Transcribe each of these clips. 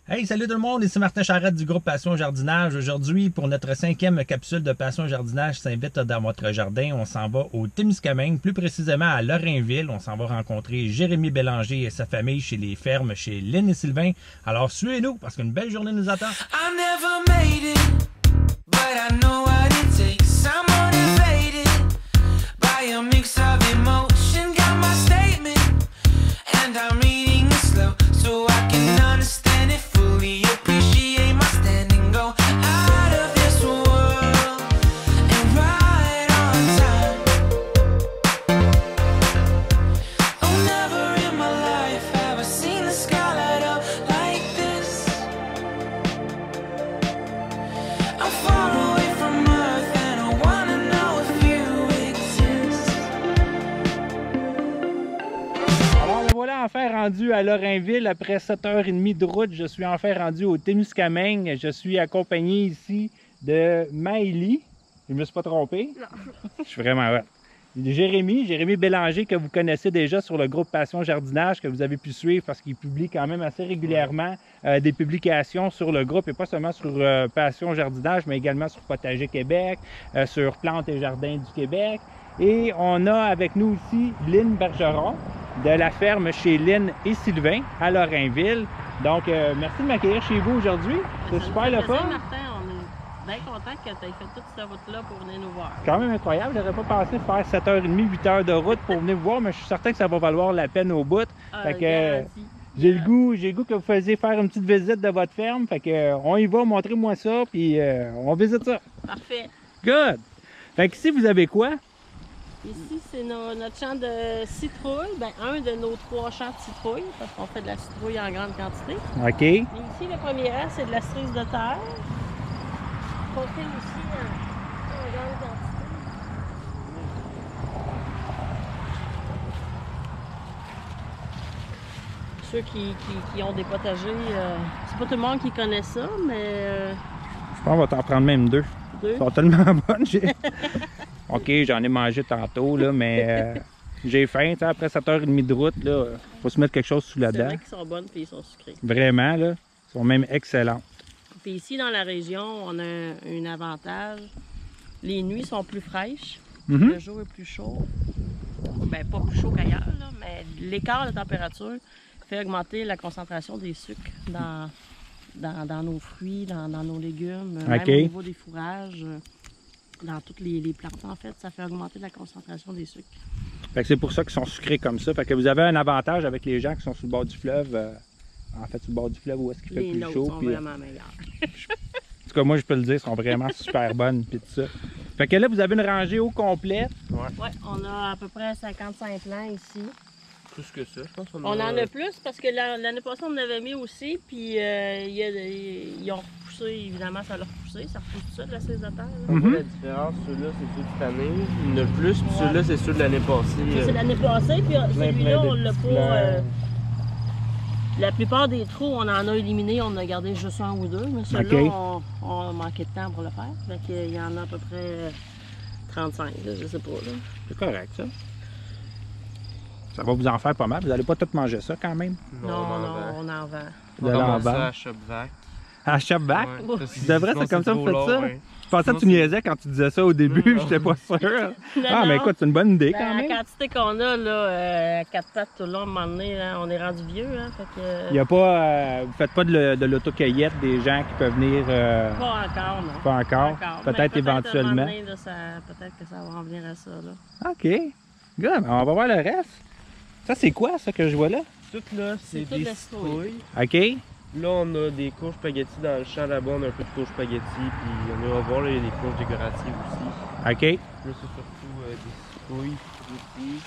Hey, salut tout le monde, ici Martin Charette du groupe Passion Jardinage. Aujourd'hui, pour notre 5e capsule de Passion Jardinage, je t'invite dans votre jardin. On s'en va au Témiscamingue, plus précisément à Lorrainville. On s'en va rencontrer Jérémy Bélanger et sa famille chez les fermes, chez Lynn et Sylvain. Alors suivez-nous, parce qu'une belle journée nous attend. I never made it, but I know what it takes. I'm motivated by a mix of emotion. Got my statement, and I'm reading it slow, so I can understand it fully. Appreciate my standing, go out of this world and right on time. Oh, never in my life have I seen the sky light up like this. I'm far away from Earth and I wanna know if you exist. Alors le voilà enfin rendu à Lorrainville après 7h30 de route. Je suis enfin rendu au Témiscamingue. Je suis accompagné ici de Maëlie. Je me suis pas trompé? Non. Je suis vraiment hot. Jérémy Bélanger, que vous connaissez déjà sur le groupe Passion Jardinage, que vous avez pu suivre parce qu'il publie quand même assez régulièrement des publications sur le groupe, et pas seulement sur Passion Jardinage, mais également sur Potager Québec, sur Plantes et Jardins du Québec. Et on a avec nous aussi Lynn Bergeron de la ferme chez Lynn et Sylvain à Lorrainville. Donc, merci de m'accueillir chez vous aujourd'hui. C'est super le fun. Martin, on est bien content que tu aies fait toute cette route-là pour venir nous voir. C'est quand même incroyable. J'aurais pas pensé faire 7h30, 8h de route pour venir vous voir, mais je suis certain que ça va valoir la peine au bout. Fait que j'ai le goût que vous faisiez faire une petite visite de votre ferme. Fait que on y va, montrez-moi ça, puis on visite ça. Parfait. Good! Fait que ici, vous avez quoi? Ici, c'est notre champ de citrouille. Ben, un de nos 3 champs de citrouille, parce qu'on fait de la citrouille en grande quantité. OK. Mais ici, le premier rang, c'est de la cerise de terre, qu'on fait aussi en grande quantité. Ceux qui ont des potagers, c'est pas tout le monde qui connaît ça, mais... Je pense qu'on va t'en prendre même deux. Deux. Elles sont tellement bonnes. OK, j'en ai mangé tantôt, là, mais j'ai faim. Après 7h30 de route, il faut se mettre quelque chose sous la C'est dent. vrai qu'ils sont bonnes et ils sont sucrés. Vraiment, là, ils sont même excellents. Puis ici, dans la région, on a un avantage. Les nuits sont plus fraîches. Le jour est plus chaud. Ben, pas plus chaud qu'ailleurs, là, mais l'écart de température fait augmenter la concentration des sucres dans nos fruits, dans nos légumes, même au niveau des fourrages, dans toutes les plantes, en fait, ça fait augmenter la concentration des sucres. Fait que c'est pour ça qu'ils sont sucrés comme ça. Fait que vous avez un avantage avec les gens qui sont sur le bord du fleuve. En fait, sur le bord du fleuve où est-ce qu'il fait les plus nôtres chaud. sont vraiment meilleurs. En tout cas, moi, je peux le dire, ils sont vraiment super bonnes. Puis tout ça. Fait que là, vous avez une rangée au complet. Ouais, on a à peu près 55 plants ici. Plus que ça, je pense qu'on On en a plus parce que l'année passée, on en avait mis aussi, puis ils ont repoussé, évidemment, ça l'a repoussé. Ça repousse tout ça de la cerise de terre. On voit la différence, ceux-là, c'est ceux de cette année. Il y en a plus, puis ceux-là, c'est ceux de l'année passée. C'est l'année passée, puis celui-là, on l'a pas... la plupart des trous, on en a éliminé, on en a gardé juste un ou deux, mais celui-là, on a manqué de temps pour le faire. Fait qu'il y en a à peu près 35, là, je sais pas. C'est correct, ça. Ça va vous en faire pas mal. Vous n'allez pas tout manger ça quand même. Non, on en vend. Vous allez en vendre. à Shopvac. À Shopvac? Ouais, C'est vrai, c'est comme ça que vous faites ça? Ouais. Je pensais que tu niaisais quand tu disais ça au début, j'étais pas sûr. Ah, mais écoute, c'est une bonne idée quand même. La quantité qu'on a, là, 4 pattes tout le long, à un moment donné, là, on est rendu vieux. Hein, fait que... Il y a pas, vous faites pas de l'autocueillette des gens qui peuvent venir... Pas encore, non. Pas encore? Peut-être éventuellement. Peut-être que ça va en venir à ça. Là. OK. Good. On va voir le reste. Ça, c'est quoi, ça, que je vois là? Tout là, c'est tout des de la citrouilles. OK. Là, on a des courges spaghetti dans le champ là-bas, on a un peu de courges spaghetti, puis on va voir, là, il y a des courges décoratives aussi. OK. Là, c'est surtout des citrouilles ici.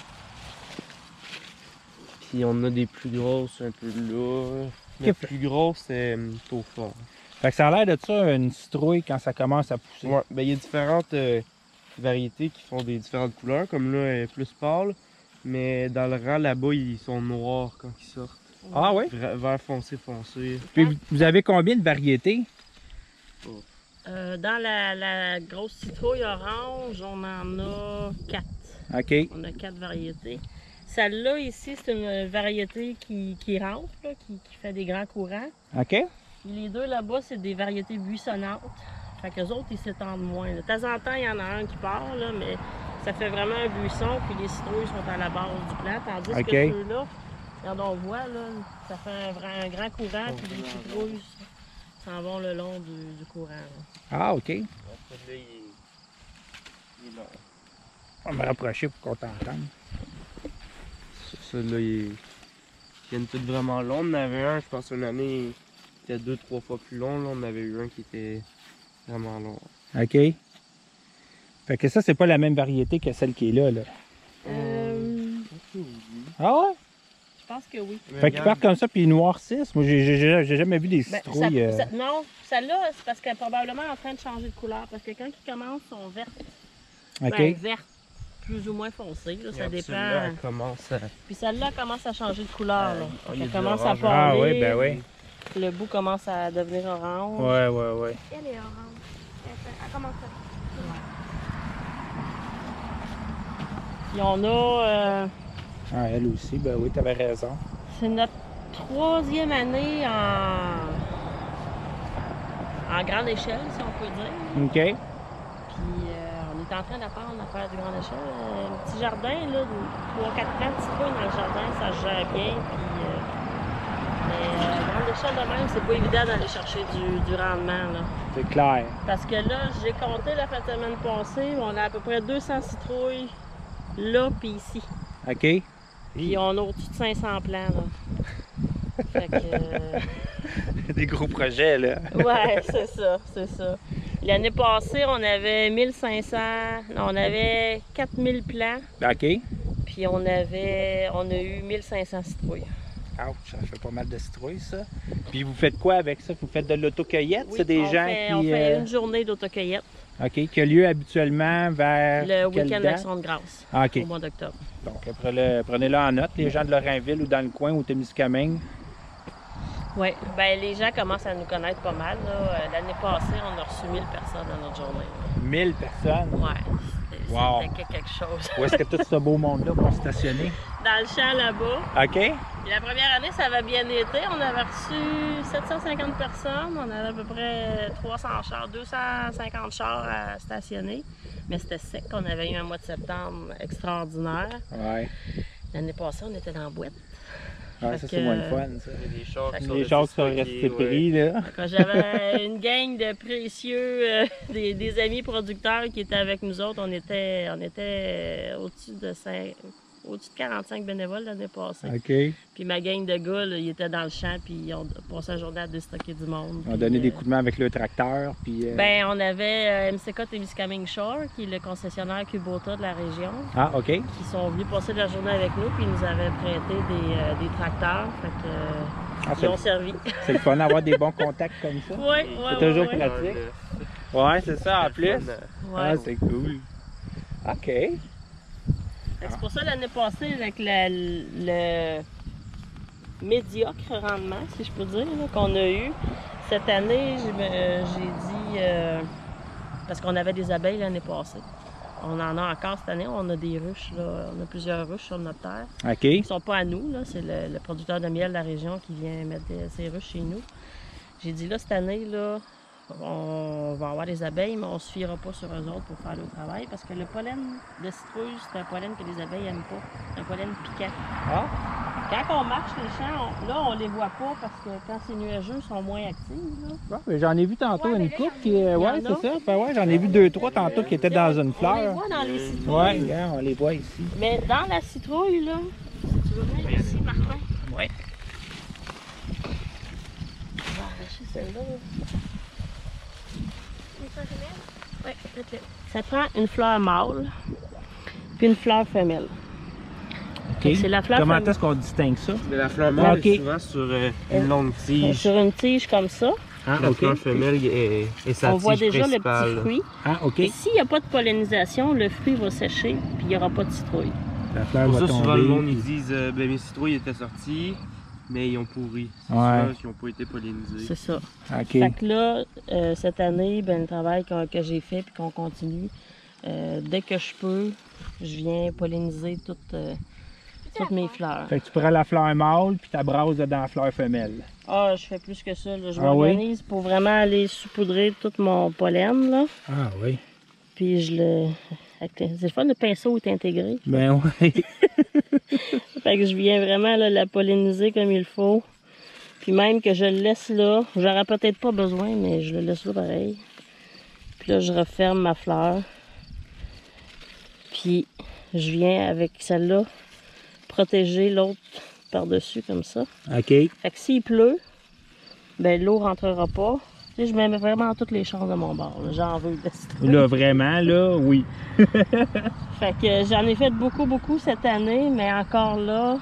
Puis on a des plus grosses un peu là. La plus grosse, c'est au fond. Fait que ça a l'air de ça, une citrouille, quand ça commence à pousser. Ouais, ben il y a différentes variétés qui font des différentes couleurs, comme là, elle est plus pâle. Mais dans le rang là-bas, ils sont noirs quand ils sortent. Ah oui? Vert foncé. Puis vous avez combien de variétés? Dans la grosse citrouille orange, on en a 4. OK. On a 4 variétés. Celle-là ici, c'est une variété qui rentre, là, qui fait des grands courants. OK. Puis les deux là-bas, c'est des variétés buissonnantes. Fait qu'eux autres, ils s'étendent moins. De temps en temps, il y en a un qui part, là, mais ça fait vraiment un buisson, puis les citrouilles sont à la base du plant. Tandis que ceux-là, regarde, on voit, là, ça fait un grand courant, puis les citrouilles s'en vont le long du courant. Là. Ah, OK. Celui-là, il est long. On va me rapprocher pour qu'on t'entende. Celui-là, ils viennent tous vraiment longs. On en avait un, je pense, une année, il était 2-3 fois plus long. Là, on avait eu un qui était vraiment long. OK. Fait que ça, c'est pas la même variété que celle qui est là. Ah ouais? Je pense que oui. Fait qu'ils partent comme ça puis ils noircissent. Moi, j'ai jamais vu des citrouilles. Non, celle-là, c'est parce qu'elle est probablement en train de changer de couleur. Parce que quand ils commencent, ils sont vertes. OK. Ben, vertes, plus ou moins foncées. Là, ça dépend. Celle-là, elle commence à... Puis celle-là commence à changer de couleur. Là. il y a Elle du commence à orange. parler. Ah oui, ben oui. Le bout commence à devenir orange. Ouais, ouais, ouais. Elle est orange. Elle commence à... Puis on a... Ah, elle aussi, ben oui, t'avais raison. C'est notre 3e année en grande échelle, si on peut dire. OK. Puis on est en train d'apprendre à faire du grande échelle. Un petit jardin, là, 3-4 plants de citrouilles dans le jardin, ça se gère bien. Puis, mais grande échelle de même, c'est pas évident d'aller chercher du rendement. Là. C'est clair. Parce que là, j'ai compté la fin de semaine passée, on a à peu près 200 citrouilles là puis ici. OK. Puis on a au-dessus de 500 plants. Là. Fait que, Des gros projets, là. ouais, c'est ça, c'est ça. L'année passée, on avait 1500, non, on avait 4000 plants, OK. puis on a eu 1500 citrouilles. Ouch, ça fait pas mal de citrouilles, ça. Puis vous faites quoi avec ça? Vous faites de l'autocueillette? Oui, c'est des gens qui... on fait une journée d'autocueillette. OK, qui a lieu habituellement vers Le quelle week-end date? d'Action de grâce, Ah, OK. au mois d'octobre. Donc, prenez-le en note, les gens de Lorrainville ou dans le coin, ou Témiscamingue. Oui, ben les gens commencent à nous connaître pas mal. L'année passée, on a reçu 1000 personnes dans notre journée. 1000 personnes? Ouais, Wow. c'était quelque chose. Où est-ce que tout ce beau monde-là vont stationner? Dans le champ là-bas. OK. Et la première année, ça avait bien été. On avait reçu 750 personnes. On avait à peu près 300 chars, 250 chars à stationner. Mais c'était sec. On avait eu un mois de septembre extraordinaire. Ouais. L'année passée, on était dans la boîte. Ouais, ça, c'est moins le fun, ça. Il y a des chars qui Les chars qui sont restés pris, là. Quand j'avais une gang de précieux, des amis producteurs qui étaient avec nous autres, on était au-dessus de 45 bénévoles l'année passée. OK. Puis ma gang de gars, là, ils étaient dans le champ, puis ils ont passé la journée à déstocker du monde. On a donné des coups de main avec le tracteur, puis... Ben, on avait MCK Témiscamingue Shore, qui est le concessionnaire Kubota de la région, Ah, OK. qui sont venus passer la journée avec nous, puis ils nous avaient prêté des tracteurs. Fait que, ils ont servi. C'est le fun d'avoir des bons contacts comme ça. Oui, oui, C'est toujours pratique. Ouais, c'est ça, en plus. Ah, c'est cool. OK. C'est pour ça l'année passée, avec le médiocre rendement, si je peux dire, qu'on a eu, cette année, j'ai dit, parce qu'on avait des abeilles l'année passée. On en a encore cette année, on a des ruches, là, on a plusieurs ruches sur notre terre. OK. Ils ne sont pas à nous, là, c'est le producteur de miel de la région qui vient mettre ses ruches chez nous. J'ai dit là, cette année, là, on va avoir des abeilles, mais on ne se fiera pas sur eux autres pour faire le travail parce que le pollen de citrouille, c'est un pollen que les abeilles n'aiment pas. C'est un pollen piquant. Ah. Quand on marche les champs, là, on les voit pas parce que quand c'est nuageux, ils sont moins actifs. Là. Ouais, mais j'en ai vu tantôt une couple qui... y ouais, en c'est a. ça. Ben ouais, j'en ai vu 2-3 tantôt qui étaient dans une On les fleur. voit dans les citrouilles. Ouais, regarde, on les voit ici. Mais dans la citrouille, là, si tu veux venir ici, Martin. Ouais. On va arracher celle-là. Oui, ça prend une fleur mâle puis une fleur femelle. OK. C'est la fleur Comment femelle. est-ce qu'on distingue ça? Mais la fleur mâle Ok. est souvent sur une longue tige. Sur une tige comme ça, Ah, La OK. fleur femelle est sa on voit tige déjà le principale. petit fruit. Ah, OK. Et s'il n'y a pas de pollinisation, le fruit va sécher puis il n'y aura pas de citrouille. La fleur Pour va ça, souvent, le monde, tomber. ils disent ben, mes citrouilles étaient sorties, mais ils ont pourri. C'est Ouais. souvent qu'ils n'ont pas été pollinisés. C'est ça. OK. Fait que là, cette année, ben, le travail que j'ai fait puis qu'on continue, dès que je peux, je viens polliniser toutes mes fleurs. Fait que tu prends la fleur mâle puis tu brasses dans la fleur femelle. Ah, je fais plus que ça. Là. Je Ah m'organise pour vraiment aller saupoudrer tout mon pollen. Là. Ah oui. Puis je le... C'est le fun, le pinceau est intégré. Ben oui. Fait que je viens vraiment là, la polliniser comme il faut. Puis même que je le laisse là, j'aurais peut-être pas besoin, mais je le laisse là pareil. Puis là, je referme ma fleur. Puis je viens avec celle-là protéger l'autre par-dessus comme ça. OK. Fait que s'il pleut, ben l'eau rentrera pas. Tu sais, je mets vraiment toutes les chances de mon bord. J'en veux de ce Là, vraiment, là, oui. Fait que j'en ai fait beaucoup cette année, mais encore là,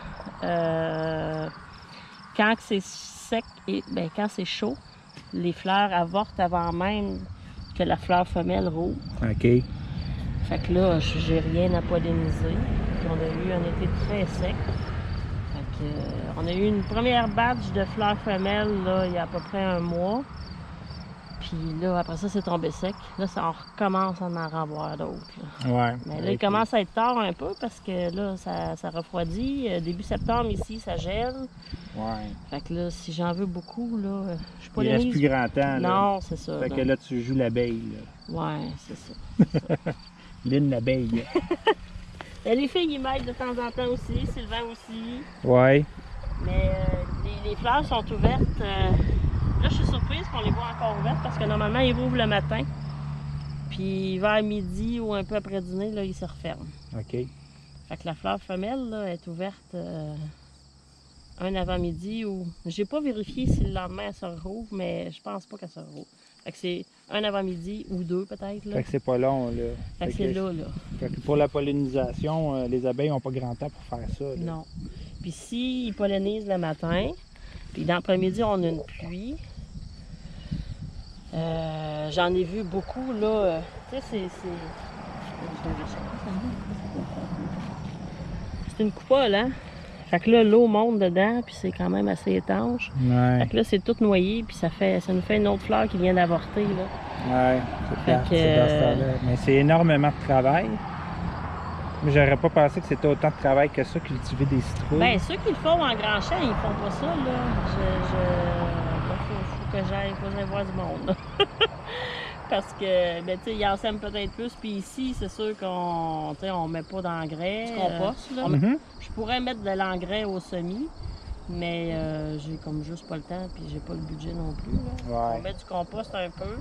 quand c'est sec et quand c'est chaud, les fleurs avortent avant même que la fleur femelle roule. OK. Fait que là, j'ai rien à polliniser. Puis on a eu un été très sec. Fait que, on a eu une première batch de fleurs femelles là, il y a à peu près un mois. Puis là, après ça, c'est tombé sec. Là, ça, on recommence à en revoir d'autres. Ouais. Mais là, il commence à être tard un peu parce que là, ça refroidit. Début septembre, ici, ça gèle. Ouais. Fait que là, si j'en veux beaucoup, là, je suis pas Il reste plus grand temps, là. Non, c'est ça. Fait que là, tu joues l'abeille, là. Ouais, c'est ça. Lynn l'abeille. Les filles, ils m'aident de temps en temps aussi. Sylvain aussi. Ouais. Mais les fleurs sont ouvertes. Là, je suis surprise qu'on les voit encore ouvertes parce que normalement, ils rouvrent le matin. Puis vers midi ou un peu après dîner, là, ils se referment. OK. Fait que la fleur femelle là, est ouverte un avant-midi ou... J'ai pas vérifié si le lendemain elle se rouvre, mais je pense pas qu'elle se rouvre. Fait que c'est un avant-midi ou deux peut-être. Fait que c'est pas long, là. Fait que c'est là. Fait que pour la pollinisation, les abeilles n'ont pas grand temps pour faire ça, là. Non. Puis s'ils pollinisent le matin, puis dans l'après-midi, on a une pluie. J'en ai vu beaucoup, là. Tu sais, c'est une coupole, hein? Fait que là, l'eau monte dedans, puis c'est quand même assez étanche. Ouais. Fait que là, c'est tout noyé, puis ça nous fait une autre fleur qui vient d'avorter, là. Ouais, c'est Fait plate, que, c'est dans ce temps-là. Mais c'est énormément de travail. Mais j'aurais pas pensé que c'était autant de travail que ça, cultiver des citrouilles. Ben, ceux qui le font en grand champ, ils font pas ça, là. Faut que j'aille voir du monde, là. Parce que, ben, tu sais, ils en sèment peut-être plus. Puis ici, c'est sûr qu'on met pas d'engrais. Du compost, là. Je pourrais mettre de l'engrais au semis, mais j'ai comme juste pas le temps, puis j'ai pas le budget non plus, là. Ouais. On met du compost un peu,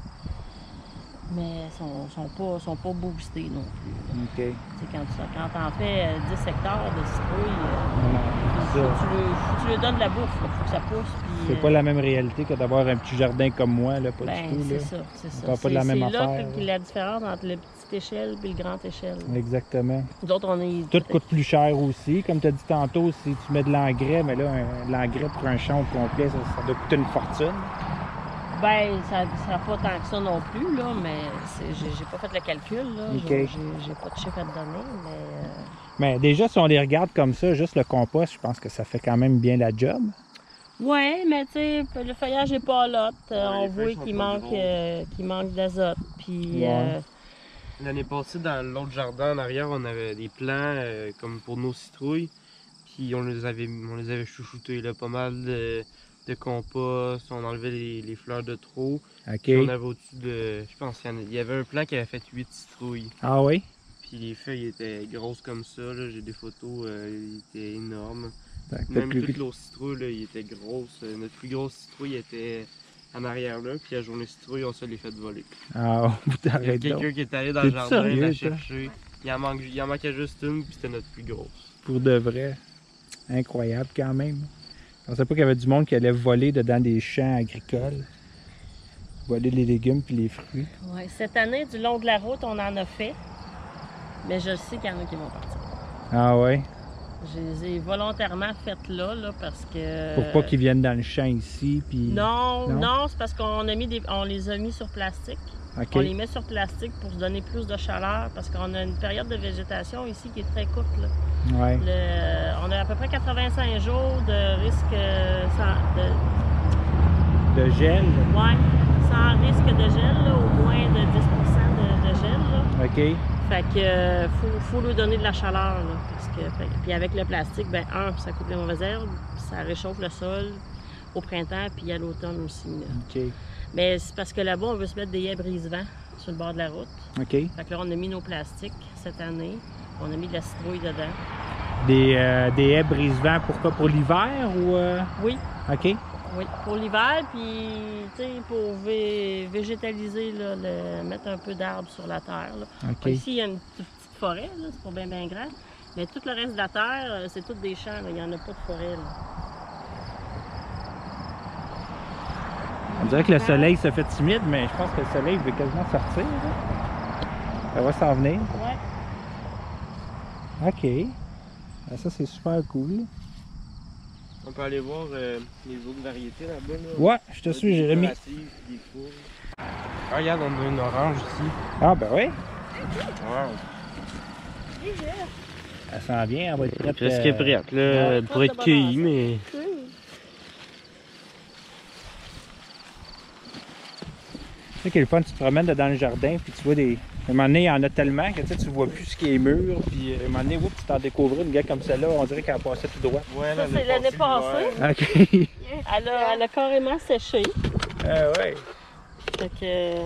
mais ils sont pas boostés non plus, là. OK. Tu sais, quand t'en fais 10 hectares de citrouilles, Ça. tu lui donnes de la bouffe, il faut que ça pousse. Puis, C'est pas la même réalité que d'avoir un petit jardin comme moi, là, pas du tout. c'est Là. ça, c'est ça. On parle pas de la même C'est là affaire, que la différence entre la petite échelle et le grand échelle. Exactement. Nous autres, on est... Tout coûte plus cher aussi. Comme tu as dit tantôt, si tu mets de l'engrais, mais là, l'engrais pour un champ au complet, ça doit coûter une fortune. Ben, ça sera pas tant que ça non plus, là, mais j'ai pas fait le calcul, là. Okay. J'ai pas de chiffre à te donner, mais... Mais déjà, si on les regarde comme ça, juste le compost, je pense que ça fait quand même bien la job. Ouais, mais tu sais, le feuillage est pas lot. On les voit feuilles qu'il manque d'azote. Puis... Ouais. L'année passée, dans l'autre jardin en arrière, on avait des plants comme pour nos citrouilles. Puis on les avait chouchoutés, là, pas mal de compost, on enlevait les fleurs de trop. OK. Puis on avait au-dessus de... Je pense qu'il y avait un plant qui avait fait 8 citrouilles. Ah oui? Puis les feuilles étaient grosses comme ça, là. J'ai des photos, ils étaient énormes. Fait Même toutes nos citrouilles, là, ils étaient grosses. Notre plus grosse citrouille était en arrière là, puis la journée citrouille, on se les fait voler. Ah, vous Il y a t'arrêtez donc. quelqu'un qui est allé dans le T'es jardin sérieux, la toi? chercher. Il en manquait juste une, puis c'était notre plus grosse. Pour de vrai. Incroyable quand même. Je pensais pas qu'il y avait du monde qui allait voler dedans des champs agricoles. Voler les légumes puis les fruits. Ouais, cette année, du long de la route, on en a fait. Mais je sais qu'il y en a qui vont partir. Ah ouais? Je les ai volontairement faites là parce que... Pour pas qu'ils viennent dans le champ ici, puis... Non, c'est parce qu'on les a mis sur plastique. OK. On les met sur plastique pour se donner plus de chaleur parce qu'on a une période de végétation ici qui est très courte, là. Ouais. On a à peu près 85 jours de risque De gel? Ouais, sans risque de gel, là, au moins de 10% de gel. Là. OK. Fait que faut lui donner de la chaleur, là, parce que, puis avec le plastique, ben ça coupe les mauvaises herbes, ça réchauffe le sol au printemps, puis à l'automne aussi. Là. OK. Mais c'est parce que là-bas, on veut se mettre des haies brise-vent sur le bord de la route. OK. Fait que là, on a mis nos plastiques cette année. On a mis de la citrouille dedans. Des haies brise-vent pour l'hiver ou... Oui. OK. Oui, pour l'hiver, puis pour végétaliser, là, mettre un peu d'arbres sur la terre. Là. OK. Ici, il y a une petite forêt, là, c'est pas bien grand. Mais tout le reste de la terre, c'est tout des champs, là. Il n'y en a pas de forêt. Là. On dirait que le soleil se fait timide, mais je pense que le soleil veut quasiment sortir. Là. Ça va s'en venir. Ouais. OK. Ça, c'est super cool. On peut aller voir les autres variétés là-bas. Là. Ouais, je te suis, Jérémy. Ah, regarde, on a une orange ici. Ah, ben oui. Wow. Elle s'en vient, elle va être prête. Presque prête, là. Elle pourrait être cueillie, mais. Tu sais qu'il est le fun, tu te promènes dans le jardin, puis tu vois des. À un moment donné, il y en a tellement que tu vois plus ce qui est mûr, puis à un moment donné, tu t'en découvres une gars comme celle-là, on dirait qu'elle passait tout droit. Ouais, ça, c'est l'année passée. OK. Elle a carrément séché. Ah ouais. Fait que...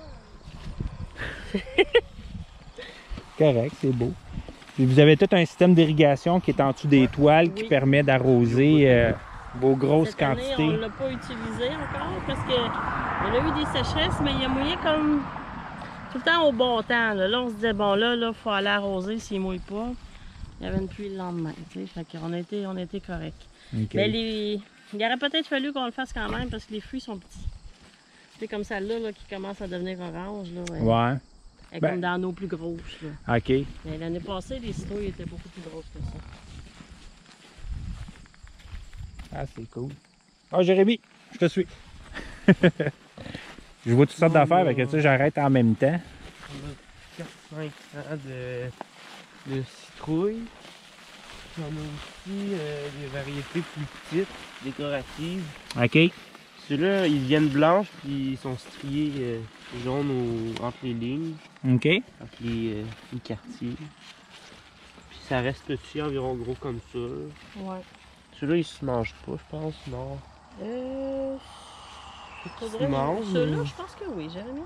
Correct, c'est beau. Puis vous avez tout un système d'irrigation qui est en dessous des toiles qui permet d'arroser vos grosses cette année, quantités. On ne l'a pas utilisé encore parce qu'on a eu des sécheresses, mais il a mouillé comme tout le temps au bon temps. Là, on se disait, bon, là, il faut aller arroser s'il ne mouille pas. Il y avait une pluie le lendemain. Fait qu'on a été corrects. Okay. Mais il aurait peut-être fallu qu'on le fasse quand même parce que les fruits sont petits. C'est comme celle-là là, qui commence à devenir orange. Là, ouais. Elle est comme dans nos plus grosses. Là. OK. Mais l'année passée, les citrouilles étaient beaucoup plus grosses que ça. Ah, c'est cool. Ah, Jérémy, je te suis. Je vois toutes sortes d'affaires, avec ça, j'arrête en même temps. On a 4-5 ans de citrouilles. On a aussi des variétés plus petites, décoratives. OK. Ceux-là, ils viennent blanches, puis ils sont striés jaunes entre les lignes, OK. entre les quartiers. Puis ça reste petit, environ gros comme ça. Ouais. Ceux-là, ils se mangent pas, je pense, non? Ceux-là, je pense que oui, Jérémy.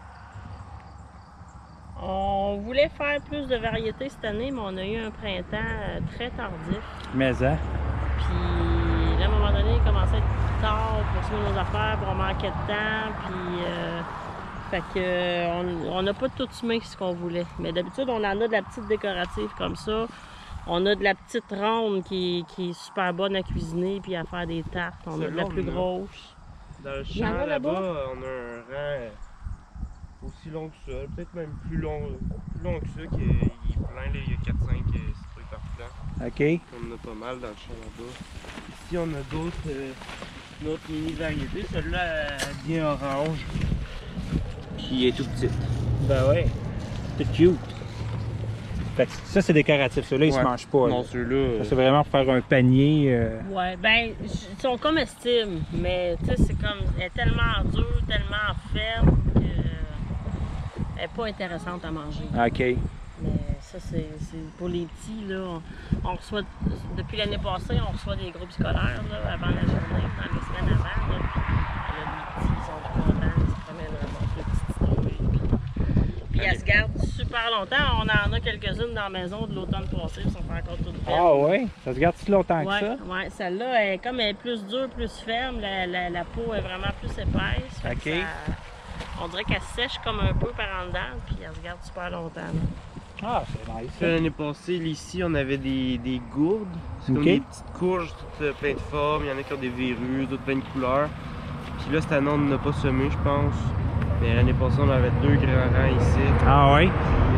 On voulait faire plus de variétés cette année, mais on a eu un printemps très tardif. Mais ça. Puis là, à un moment donné, il commençait à être tard pour suivre nos affaires, puis on manquait de temps, puis fait que on n'a pas tout semé ce qu'on voulait. Mais d'habitude, on en a de la petite décorative comme ça. On a de la petite ronde qui est super bonne à cuisiner puis à faire des tartes. On a de la plus grosse. Dans le champ là-bas, on a un rang aussi long que ça, peut-être même plus long que ça, qui est plein, là, il y a 4-5 citrouilles par plant. OK. On en a pas mal dans le champ là-bas. Ici, on a d'autres mini-variétés. Celle-là, elle est bien orange. Puis elle est tout petite. Ben ouais. C'est cute. Fait que ça, c'est décoratif. Ceux-là, ils se mangent pas. Non, ceux-là. C'est vraiment pour faire un panier. Ouais, ben, ils sont comestibles, mais tu sais, c'est comme. Elle est tellement dure, tellement ferme qu'elle n'est pas intéressante à manger. OK. Mais ça, c'est pour les petits, là. On reçoit, depuis l'année passée, on reçoit des groupes scolaires, là, avant la journée, dans les semaines avant. Là, puis, les petits, ils sont tout contents, ils se promènent vraiment les petites citrouilles. Puis elles se gardent super longtemps. On en a quelques-unes dans la maison de l'automne passé, elles sont encore toutes belles. Ah ouais? Ça se garde si longtemps que ça? Oui, celle-là, comme elle est plus dure, plus ferme, la peau est vraiment plus épaisse. OK. On dirait qu'elle sèche comme un peu par en dedans, puis elle se garde super longtemps. Là. Ah, c'est nice. L'année passée, ici, on avait des gourdes. C'est comme des petites courges, toutes plein de formes. Il y en a qui ont des verrues, d'autres plein de couleurs. Puis là, cette année, on n'a pas semé, je pense. Mais l'année passée, on avait 2 grands rangs ici. Ah oui?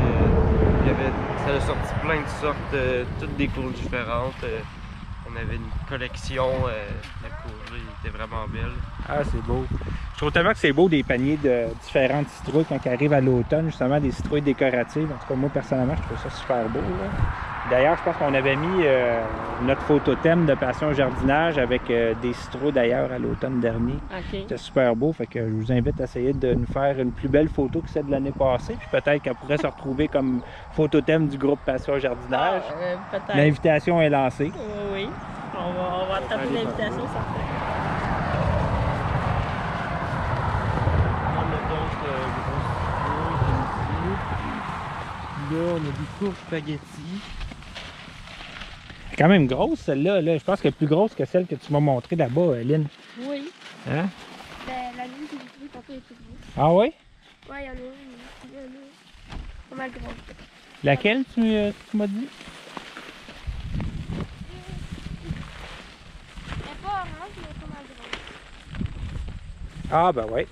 Ça a sorti plein de sortes, toutes des courges différentes. On avait une collection de courges, ils étaient vraiment belles. Ah, c'est beau. Je trouve tellement que c'est beau des paniers de différentes citrouilles quand ils arrivent à l'automne, justement des citrouilles décoratives. En tout cas, moi, personnellement, je trouve ça super beau. Là. D'ailleurs, je pense qu'on avait mis notre photothème de passion jardinage avec des citrouilles d'ailleurs à l'automne dernier. OK. C'était super beau, fait que je vous invite à essayer de nous faire une plus belle photo que celle de l'année passée. Puis peut-être qu'elle pourrait se retrouver comme photothème du groupe Passion Jardinage. Peut-être. L'invitation est lancée. Oui. On va attraper l'invitation, ça fait. Là, on a des courges spaghetti. Elle est quand même grosse celle-là. Là. Je pense qu'elle est plus grosse que celle que tu m'as montrée là-bas, Lynn. Oui. Hein? Ben, la nuit que j'ai trouvée tantôt est plus grosse. Ah oui? Ouais, il y en a une pas mal grosse. Laquelle tu m'as dit? Elle est pas orange, mais pas mal grosse. Ah ben oui.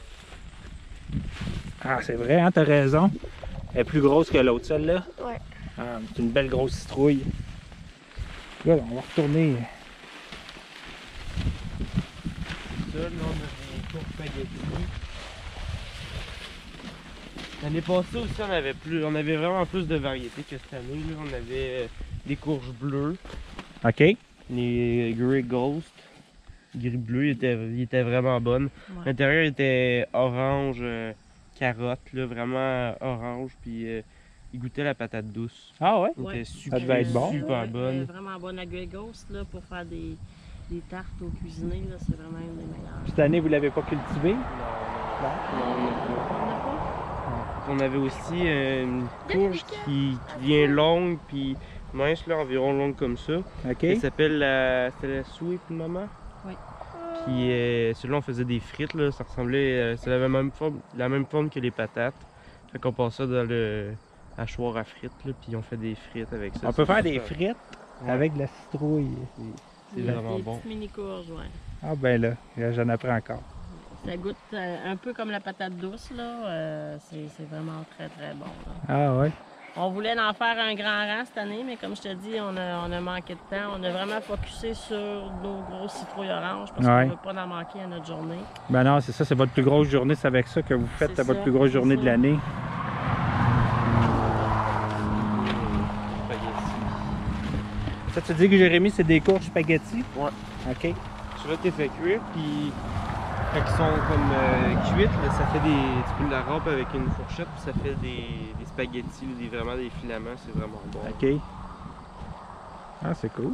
Ah c'est vrai, hein, t'as raison. Elle est plus grosse que l'autre, celle-là. Ouais. Ah, c'est une belle grosse citrouille. Là, on va retourner. Ça, là, on a des courges spaghetti. L'année passée aussi, on avait vraiment plus de variétés que cette année. Là. On avait des courges bleues, OK. les Grey Ghost. Gris-bleu, il était vraiment bonne. Ouais. L'intérieur était orange, carotte, là, vraiment orange, puis il goûtait la patate douce. Ah ouais? Il Ouais. était super, devait être bon. super Elle est bonne. vraiment bonne à Grey Ghost là, pour faire des tartes au cuisiné. C'est vraiment une des meilleures. Cette année, vous l'avez pas cultivée? Non, On n'a pas? on avait aussi une courge qui vient longue, puis mince, là, environ longue comme ça. OK. Elle s'appelle c'était la Sweet Mama. Oui. Puis celui-là, on faisait des frites, là. Ça ressemblait, c'est la même forme que les patates. Fait qu'on passe ça dans le hachoir à frites, là, puis on fait des frites avec ça. On peut C'est faire des super. frites Ouais. avec de la citrouille. C'est Des vraiment bon. petites mini-courges, ouais. Ah ben là, j'en apprends encore. Ça goûte un peu comme la patate douce, là. C'est vraiment très, très bon, là. Ah ouais? On voulait en faire un grand rang cette année, mais comme je te dis, on a manqué de temps. On a vraiment focusé sur nos grosses citrouilles oranges parce qu'on Ouais. ne veut pas en manquer à notre journée. Ben non, c'est ça, c'est votre plus grosse journée, c'est avec ça que vous faites C'est votre ça, plus grosse c'est journée de ça. l'année. Ça, tu dis que Jérémy, c'est des courges spaghetti? Ouais. OK. Celui-là, t'es fait cuire, puis quand ils sont comme cuites, là, ça fait des. Tu peux la râper avec une fourchette, puis ça fait des spaghettis ou vraiment des filaments, c'est vraiment bon. OK. Ah, c'est cool.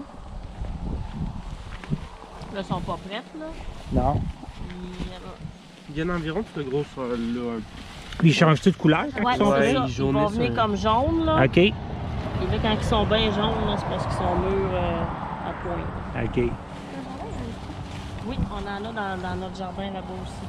Là, elles sont pas prêtes, là. Non. Puis, Il y en a environ ce gros là. Ils changent-tu de couleur quand ouais, ils sont ouais, c'est prêts? ça. ils Ils vont jaunissent venir un- comme jaunes, là. OK. Et là, quand ils sont bien jaunes, là, c'est parce qu'ils sont mûrs à point. OK. Oui, on en a dans notre jardin là-bas aussi.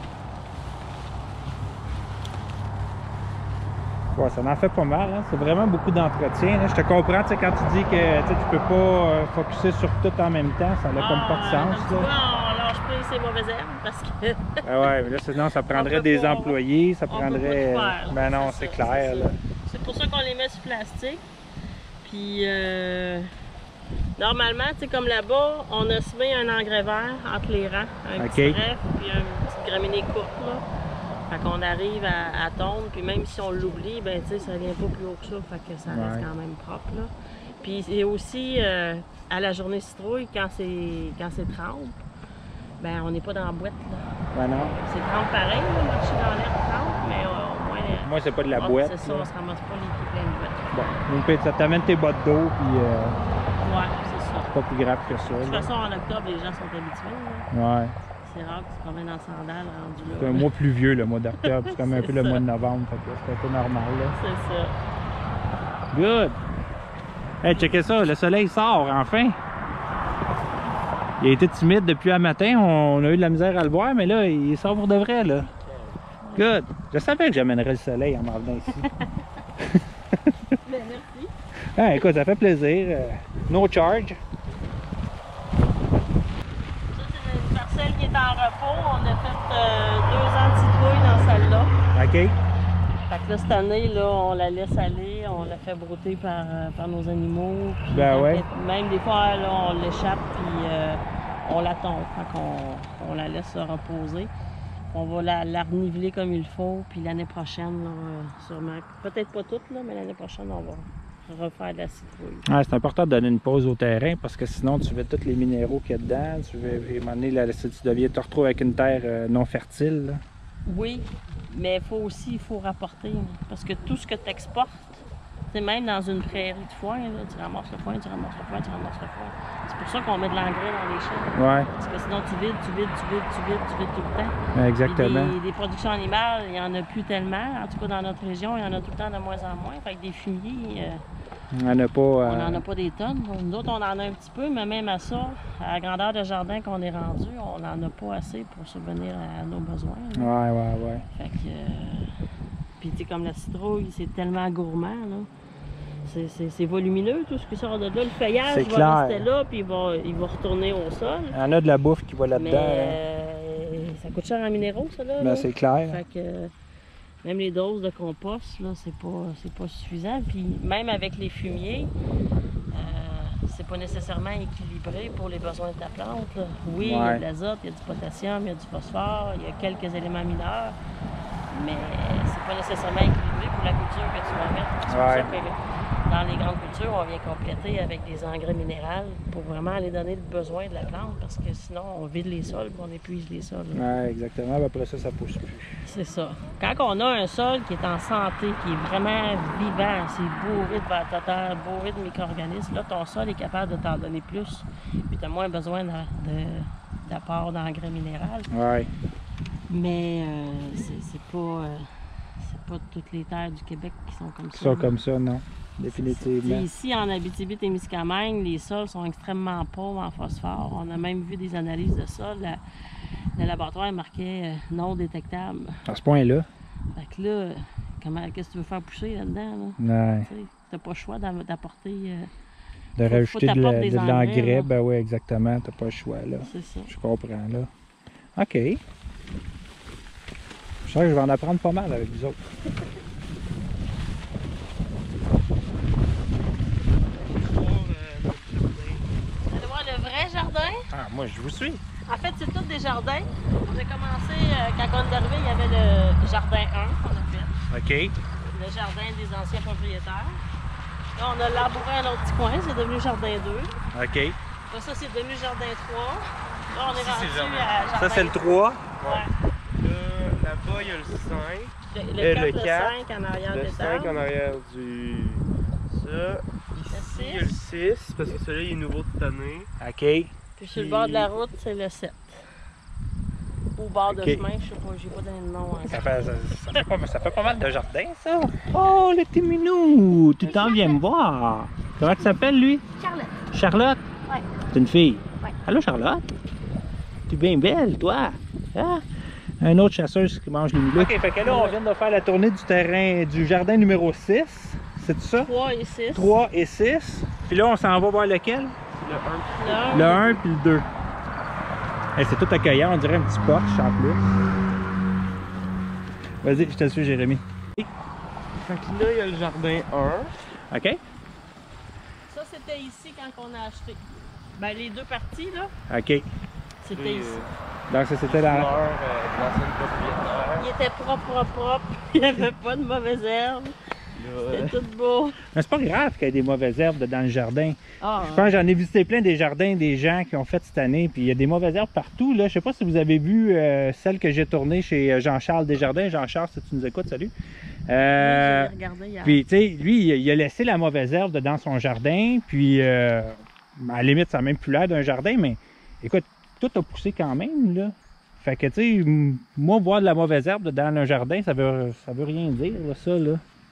Ouais, ça en fait pas mal, hein? C'est vraiment beaucoup d'entretien. Hein? Je te comprends, tu sais, quand tu dis que tu peux pas focusser sur tout en même temps, ça n'a comme pas de sens. Tu vois, Là. on lâche pas ces mauvaises herbes parce que Ah ouais, mais là, sinon, ça prendrait peut des pas- employés, ça on peut pas prendrait. tout faire, là. Ben non, C'est c'est ça, clair, c'est là. ça. C'est pour ça qu'on les met sur plastique. Puis normalement, tu sais, comme là-bas, on a semé un engrais vert entre les rangs, un OK. petit trèfle, puis une petite graminée courte, là. Fait qu'on arrive à tondre, puis même si on l'oublie, ben tu sais, ça vient pas plus haut que ça, fait que ça reste Ouais. quand même propre, là. Puis c'est aussi à la journée citrouille, quand c'est trempe, ben on n'est pas dans la boîte, là. Ben non. C'est trempe pareil, là, marcher dans l'herbe trempe, mais au moins... Moi, c'est pas de la Ah, boîte. c'est ça, là. on se ramasse pas les pieds pleins de boîtes. Bon, ça t'amène tes bottes d'eau, puis Ouais, c'est ça. c'est pas plus grave que ça. De toute là. façon, en octobre, les gens sont habitués, là. Ouais. C'est rare que tu te promènes en sandales rendu C'est là. un mois plus vieux, le mois d'octobre. C'est comme un C'est peu le ça. mois de novembre, fait que c'est un peu normal, là. C'est ça. Good! Hey, checkez ça, le soleil sort, enfin! Il a été timide depuis un matin, on a eu de la misère à le voir, mais là, il sort pour de vrai, là. Good! Je savais que j'amènerais le soleil en m'en venant ici. Ben, merci. Ah, écoute, ça fait plaisir. No charge. Ça, c'est une parcelle qui est en repos. On a fait 2 ans de citrouille dans celle-là. OK? Fait que là, cette année, là, on la laisse aller. On la fait brouter par nos animaux. Puis Ben quand ouais. même des fois, là, on l'échappe puis on la tombe. Fait qu'on la laisse se reposer. On va la reniveler comme il faut. Puis l'année prochaine, là, sûrement, peut-être pas toute, là, mais l'année prochaine, on va refaire de la citrouille. Ouais, c'est important de donner une pause au terrain parce que sinon tu veux tous les minéraux qu'il y a dedans. Tu veux, à un moment donné, si tu deviens te retrouves avec une terre non fertile. Là. Oui, mais il faut rapporter. Parce que tout ce que tu exportes, même dans une prairie de foin, là, tu ramasses le foin, tu ramasses le foin, tu ramasses le foin. C'est pour ça qu'on met de l'engrais dans les champs. Ouais. Parce que sinon tu vides tout le temps. Exactement. Des productions animales, il n'y en a plus tellement. En tout cas, dans notre région, il y en a tout le temps de moins en moins. Fait que des fumiers, on n'en a pas. on n'en a pas des tonnes. Nous autres, on en a un petit peu, mais même à ça, à la grandeur de jardin qu'on est rendu, on n'en a pas assez pour subvenir à nos besoins. Là. Ouais. Fait que. Puis, tu sais, comme la citrouille, c'est tellement gourmand, là. C'est volumineux, tout ce qui sort de là. Le feuillage va rester là, puis il va retourner au sol. Il y en a de la bouffe qui va là-dedans. Mais ça coûte cher en minéraux, ça, là. Ben, c'est clair. Fait que même les doses de compost, là, c'est pas suffisant. Puis même avec les fumiers, c'est pas nécessairement équilibré pour les besoins de ta plante, là. Oui, il y a de l'azote, il y a du potassium, il y a du phosphore, il y a quelques éléments mineurs, mais c'est pas nécessairement équilibré pour la culture que tu vas mettre. C'est pour ça que dans les grandes cultures, on vient compléter avec des engrais minéraux pour vraiment aller donner le besoin de la plante, parce que sinon, on vide les sols et on épuise les sols. Oui, exactement. Après ça, ça pousse plus. C'est ça. Quand on a un sol qui est en santé, qui est vraiment vivant, c'est bourré de vers total, bourré de micro-organismes, là, ton sol est capable de t'en donner plus. Puis tu as moins besoin d'apport d'engrais minéral. Oui. Mais c'est pas toutes les terres du Québec qui sont comme ça. Qui sont comme ça, non. Définitivement. Ici, en Abitibi-Témiscamingue, les sols sont extrêmement pauvres en phosphore. On a même vu des analyses de sol. Le laboratoire marquait non détectable. À ce point-là? Fait que là, qu'est-ce que tu veux faire pousser là-dedans? Là? Tu n'as pas le choix d'apporter... de rajouter de l'engrais, ben oui, exactement. Tu n'as pas le choix, là. C'est ça. Je comprends, là. OK. Je sens que je vais en apprendre pas mal avec vous autres. Ah, moi, je vous suis. En fait, c'est tous des jardins. On a commencé, quand on est arrivé, il y avait le jardin 1 qu'on a fait. OK. Le jardin des anciens propriétaires. Là, on a labouré un autre petit coin, c'est devenu jardin 2. OK. Après ça, c'est devenu jardin 3. Là, on est rendu à jardin... Ça, c'est le 3. Ouais. Là-bas, il y a le 5. Le 4, le 5 en arrière le des 5 tables. en arrière du... Ça. Ici, il y a le 6, parce que celui-là, il est nouveau de cette année. OK. Puis sur le bord de la route, c'est le 7. Au bord de chemin, je sais pas, j'ai pas donné de nom. Hein. Ça fait pas mal de jardin, ça. Oh, le petit minou! Tu t'en viens me voir. Comment tu s'appelles, lui? Charlotte. Charlotte? Ouais. C'est une fille? Ouais. Allô, Charlotte? Tu es bien belle, toi? Hein? Un autre chasseuse qui mange les moulots. OK, fait que là, on vient de faire la tournée du terrain du jardin numéro 6. C'est ça? 3 et 6. 3 et 6. Puis là, on s'en va voir lequel? Le 1. Le 1 puis le 2. Hey, c'est tout accueillant, on dirait un petit Porsche en plus. Vas-y, je te suis, Jérémy. Fait que là, il y a le jardin 1. OK? Ça, c'était ici quand on a acheté. Ben, les deux parties, là, OK. c'était ici. Donc, ça, c'était dans... l'ancienne propriétaire. Il était propre. Il n'y avait pas de mauvaises herbes. C'était tout beau. Mais c'est pas grave qu'il y ait des mauvaises herbes dans le jardin. Ah, Je pense que j'en ai visité plein des jardins des gens qui ont fait cette année, puis il y a des mauvaises herbes partout. Là. Je sais pas si vous avez vu celle que j'ai tournée chez Jean-Charles Desjardins. Jean-Charles, si tu nous écoutes, salut. oui, je l'ai regardé hier. Puis, tu sais, lui, il a laissé la mauvaise herbe dans son jardin, puis à la limite, ça n'a même plus l'air d'un jardin, mais écoute, tout a poussé quand même, là. Fait que, tu sais, moi, voir de la mauvaise herbe dans un jardin, ça veut rien dire, là, ça, là.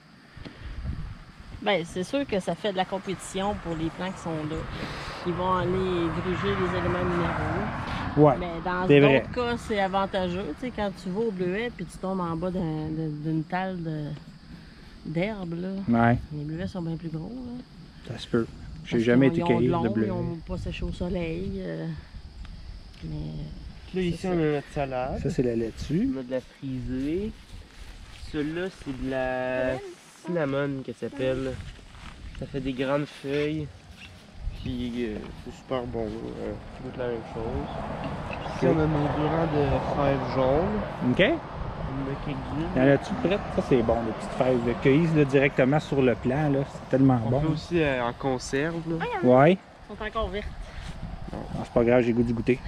Ben, c'est sûr que ça fait de la compétition pour les plants qui sont là. Ils vont aller gruger les éléments minéraux. Ouais, mais dans c'est vrai. d'autres cas, c'est avantageux. Tu sais, quand tu vas au bleuet puis tu tombes en bas d'une talle d'herbe, là, Ouais, les bleuets sont bien plus gros. Là, ça se peut. J'ai parce jamais qu'ils été ont de cueillir de l'ombre, bleu. Ils n'ont pas séché au soleil. Mais Là, ici, on a notre salade. Ça, c'est la laitue. On a de la frisée. Celui-là, c'est de la cinnamon qu'elle s'appelle. Ça fait des grandes feuilles. Puis c'est super bon. C'est toute la même chose. Ici, on a nos 2 rangs de fèves jaunes. OK. Y en a-tu prête? Ça, c'est bon, les petites fraises cueillies là, directement sur le plant, là. C'est tellement On bon. fait aussi en conserve. Là. Ouais. Ils sont encore vertes. Ah, c'est pas grave, j'ai goût du goûter.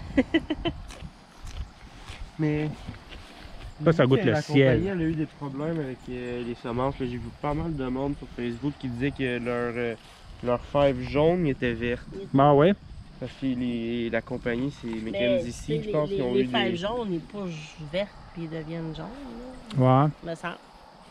Mais. Ça goûte le la ciel. compagnie, elle a eu des problèmes avec les semences. J'ai vu pas mal de monde sur Facebook qui disait que leur fève jaune était verte. Ah ouais? Parce que la compagnie, c'est Mais Mackenzie Seed, je pense qu'ils ont les eu fèves des... jaunes, ils poussent vertes puis ils deviennent jaunes. Là. Ouais. Me semble.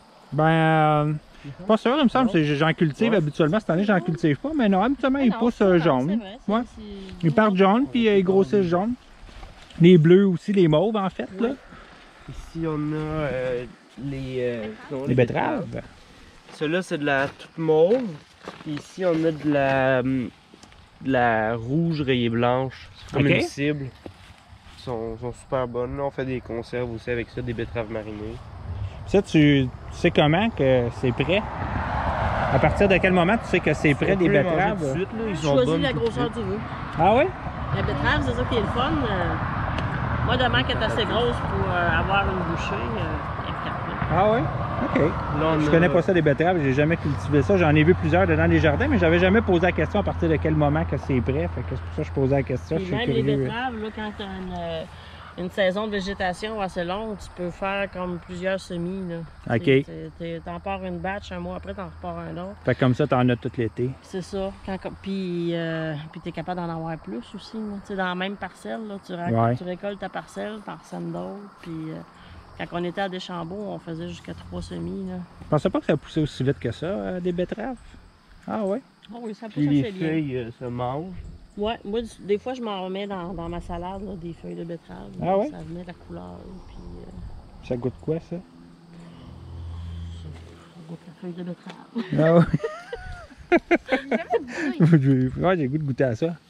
Pas sûr, il me semble que j'en cultive habituellement. Cette année, j'en cultive pas, mais non, habituellement, ils Non, poussent c'est vrai, jaune. c'est Ouais. vrai, Ils partent jaune, puis ils grossissent jaune. Les bleus aussi, les mauves, en fait, là. Ici, on a Les betteraves. Celle-là, c'est de la toute mauve. Puis ici, on a de la rouge rayée blanche. C'est comme Ok. une cible. Ils sont super bonnes. Là, on fait des conserves aussi avec ça, des betteraves marinées. Ça, tu sais comment que c'est prêt? À partir de quel moment tu sais que c'est prêt, On des peut les manger betteraves? tout de suite, là. Ils Tu sont choisis bonnes la tout de grosseur suite. que tu veux. Ah oui? La betterave, c'est ça qui est le fun. Moi, demain qu'elle est assez grosse pour avoir une bouchée, elle est parfaite. Ah oui? OK. Là, on Je a- connais pas ça des betteraves, j'ai jamais cultivé ça. J'en ai vu plusieurs dedans les jardins, mais j'avais jamais posé la question à partir de quel moment que c'est prêt. Fait que c'est pour ça que je posais la question. Puis Je suis même les curieux. betteraves, là, quand tu as une saison de végétation assez longue, tu peux faire comme plusieurs semis. Là. OK. T'en pars une batch, un mois après, t'en repars un autre. Fait que comme ça, t'en as tout l'été. C'est ça. Puis tu es capable d'en avoir plus aussi. Là. Tu sais, dans la même parcelle, là, Ouais. tu récoltes ta parcelle, t'en sèmes d'autres. Puis quand on était à Deschambault, on faisait jusqu'à 3 semis. Là. Je pensais pas que ça poussait aussi vite que ça, des betteraves. Ah ouais? Oh oui, ça pousse Puis les assez bien. feuilles se mangent. Ouais, moi, des fois, je m'en remets dans ma salade, là, des feuilles de betterave. Ah ouais? Ça venait de la couleur. Puis Ça goûte quoi, ça? ça goûte la feuille de betterave. Ah ouais? Ouais, j'ai le goût de goûter à ça.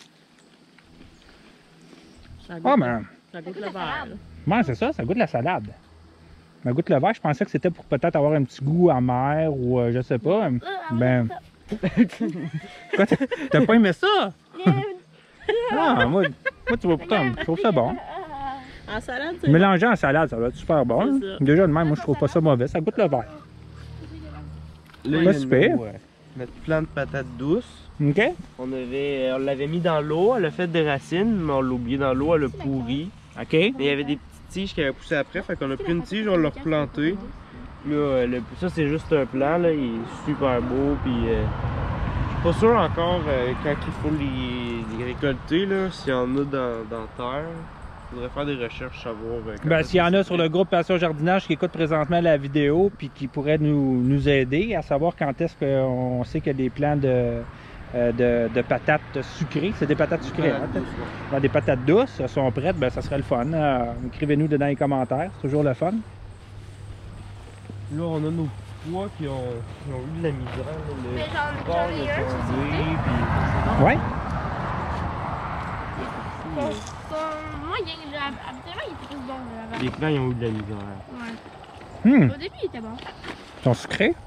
Ça goûte, Ah, mais ça goûte le vert. là. ouais, c'est ça, ça goûte la salade. Ça goûte le vert, je pensais que c'était pour peut-être avoir un petit goût amer ou je sais pas. Ben. Quoi, t'as pas aimé ça? Ah, moi tu vois pourtant, je trouve ça bon. En salade, c'est Mélanger en salade, ça va être super bon. C'est ça. Déjà de même, moi je trouve pas ça mauvais, ça goûte le vert. Là, il y Pas a super. notre plant de patates douces. OK? On l'avait mis dans l'eau, elle a fait des racines, mais on l'a oublié dans l'eau, elle a pourri. OK? Mais il y avait des petites tiges qui avaient poussé après, fait qu'on a pris une tige, on l'a replanté. Là, ça c'est juste un plant, là, il est super beau, puis je suis pas sûr encore quand il faut les récolter, là, s'il y en a dans terre. Il faudrait faire des recherches, savoir. Ben, s'il y en a sur le groupe Passion Jardinage qui écoute présentement la vidéo puis qui pourrait nous aider à savoir quand est-ce qu'on sait qu'il y a des plants de patates sucrées. C'est des patates sucrées, hein? Dans des patates douces, elles sont prêtes, ben ça serait le fun. Écrivez-nous dans les commentaires, c'est toujours le fun. Là, on a nos pois qui ont eu de la misère. Là, Mais le j'en corps, ai il a un, tombé, puis- Ouais? Son moyen, là, habituellement, il était plus bon. Là, Les plants, ils ont eu de la misère. Ouais. Hum, Au début, il était bon. ils sont sucrés.